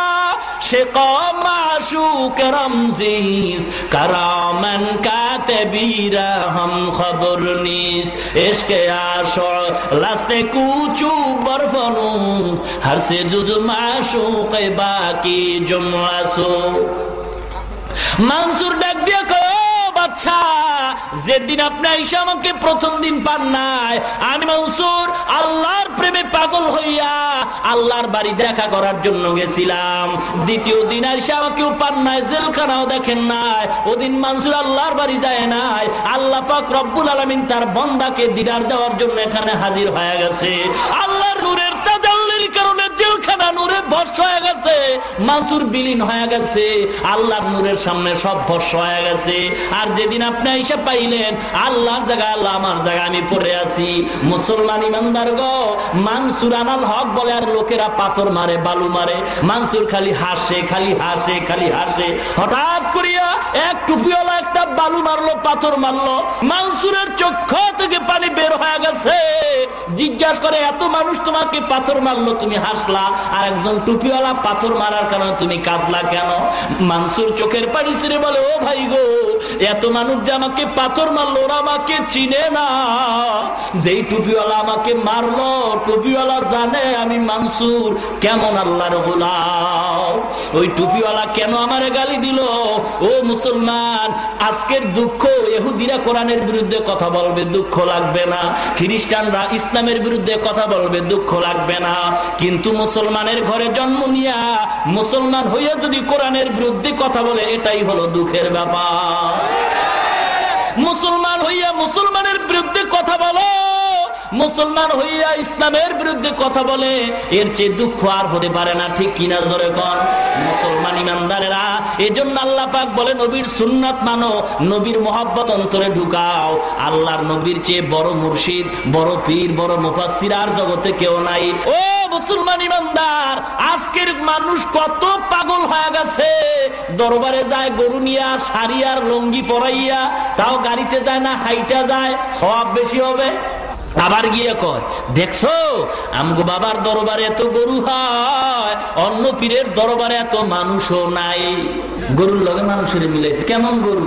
কারামান কাতিবিরা হাম খবর নিস ইশকে আশক লাস্তে কুচু বরফনু হর সে জুজু মাশুক বাকি জুমআসু। মানসুর ডাক দিয়ে কয়, বাচ্চা যেদিন আপনি আইসা আমাকে প্রথম দিন পান নাই, আমি মানসুর আল্লাহর প্রেমে পাগল হইয়া আল্লাহর বাড়ি দেখা করার জন্য গেছিলাম। দ্বিতীয় দিন আইসা আমাকেও পান নাই, জেলখানাও দেখেন নাই। ওদিন মানসুর আল্লাহর বাড়ি যায় নাই, আল্লাহ পাক রব্বুল আলামিন তার বান্দাকে দিদার দেওয়ার জন্য এখানে হাজির হয়ে গেছে। আল্লাহর নূরের তাজাল্লির কারণে জেলখানা নূরে ভস্ম হয়ে গেছে, মানসুর বিলীন হয়ে গেছে, আল্লাহর নূরের সামনে সব ভস্ম হয়ে গেছে। আর যেদিন আপনি আইসা পাইলেন, আল্লাহর জায়গায় আল্লাহ, আমার জায়গায় আমি পড়ে আছি। মুসলমান ইমানদার গো, মানসুর আনাল হক বলে আর লোকেরা পাথর মারে, বালু মারে, মানসুর খালি হাসে, খালি হাসে, খালি হাসে। হঠাৎ করিয়া এক টুপিওয়ালা একটা বালু মারলো, পাথর মারলো, মানসুরের চোখ থেকে পানি বের হয়ে গেছে। জিজ্ঞাসা করে, এত মানুষ তোমাকে পাথর মারলো, তুমি হাসলা, আর একজন টুপিওয়ালা পাথর মারার কারণে তুমি কাঁদলা কেন? মানসুর চোখের পানি ছেড়ে বলে, ও ভাই গো, এত মানুষ যে আমাকে পাথর মারলো, ওরা আমাকে চিনে না। যেই টুপিওয়ালা আমাকে মারলো, টুপিওয়ালা জানে আমি মানসুর কেমন আল্লাহর গোলাম। ওই টুপিওয়ালা কেন আমারে গালি দিল? ও মুসলমান, আজকের দুঃখ, ইহুদিরা কোরআনের বিরুদ্ধে কথা বলবে, দুঃখ লাগবে না। খ্রিস্টানরা ইসলামের বিরুদ্ধে কথা বলবে, দুঃখ লাগবে না। কিন্তু মুসলমানের ঘরে জন্ম নিয়া মুসলমান হইয়া যদি কোরআনের বিরুদ্ধে কথা বলে, এটাই হলো দুঃখের ব্যাপার। মুসলমান হইয়া মুসলমানের বিরুদ্ধে কথা বলো, মুসলমান হইয়া ইসলামের বিরুদ্ধে কথা বলে, এর চেয়ে দুঃখ আর হতে পারে না, ঠিক কিনা জোরে কোন? মুসলমান ইমানদারেরা, এজন্য আল্লাহ পাক বলে, নবীর সুন্নাত মানো, নবীর মহব্বত অন্তরে ঢুকাও। আল্লাহর নবীর চেয়ে বড় মুর্শিদ, বড় পীর, বড় মুফাসসির আর জগতে কেউ নাই। ও মুসলমান ইমানদার, আজকের মানুষ কত পাগল হয়ে গেছে। দরবারে যায় গরু নিয়া, শাড়ি আর লুঙ্গি পরাইয়া, তাও গাড়িতে যায় না, হাইটা যায়, সওয়াব বেশি হবে। আবার গিয়ে কয়, দেখছো আমগো বাবার দরবারে এত গরু হয়, অন্য পীরের দরবারে এত মানুষও নাই। গরুর লগে মানুষের মিলাইছে, কেমন গরু?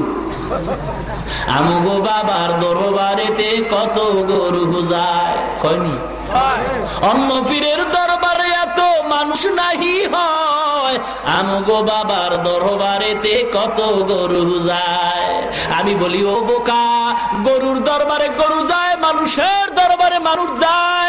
আমগো বাবার দরবারেতে কত গরু যায়, কয়নি? অন্য পীরের দরবারে এত মানুষ নাহি হয়, আমগো বাবার দরবারেতে কত গরু যায়। আমি বলি, ও বোকা, গরুর দরবারে গরু যায়, মানুষের দরবারে মানুষ যায়।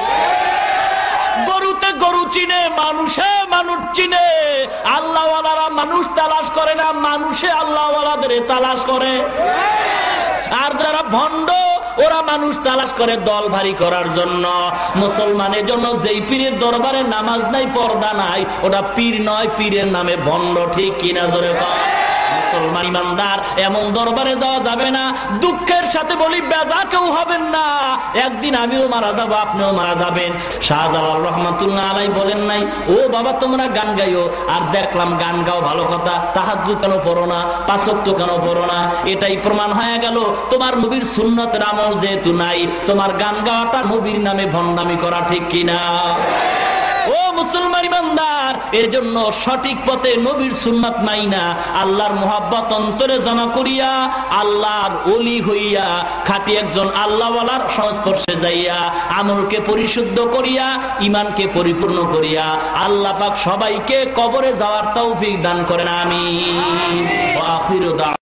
গরুতে গরু চিনে, মানুষে মানুষ চিনে। আল্লাহওয়ালারা মানুষ তালাশ করে না, মানুষে আল্লাহওয়ালাদের তালাশ করে। আর যারা ভণ্ড, ওরা মানুষ তালাশ করে দল ভারী করার জন্য। মুসলমানের জন্য যেই পীরের দরবারে নামাজ নাই, পর্দা নাই, ওটা পীর নয়, পীরের নামে ভণ্ড, ঠিক কিনা জোরে বল? মুসলমান ইমানদার এমন দরবারে যাওয়া যাবে না। দুঃখের সাথে বলি বেজা কেউ হবেন না, একদিন আমিও মারা যাব, আপনিও মারা যাবেন। শাহজালাল রহমাতুল্লাহ আলাই বলেন নাই ও বাবা তোমরা গান গাইও, আর দেখলাম গান গাও ভালো কথা, তাহাজ্জুদ কেন পড়ো না, পাঁচ ওয়াক্ত কেন পড়ো না? এটাই প্রমাণ হয়ে গেল তোমার নবীর সুন্নতের আমল যেহেতু নাই, তোমার গান গাওয়াটা নবীর নামে ভণ্ডামি করা, ঠিক কিনা? ও মুসলমান ইমানদার, এর জন্য সঠিক পথে নবীর সুন্নাত মাইনা আল্লাহর মুহাব্বত অন্তরে জমা করিয়া আল্লাহর ওলি হইয়া খাঁটি একজন আল্লাহওয়ালার সংস্পর্শে যাইয়া আমলকে পরিশুদ্ধ করিয়া ঈমানকে পরিপূর্ণ করিয়া আল্লাহ পাক সবাইকে কবরে যাওয়ার তৌফিক দান করেন, আমিন। ওয়া আখিরু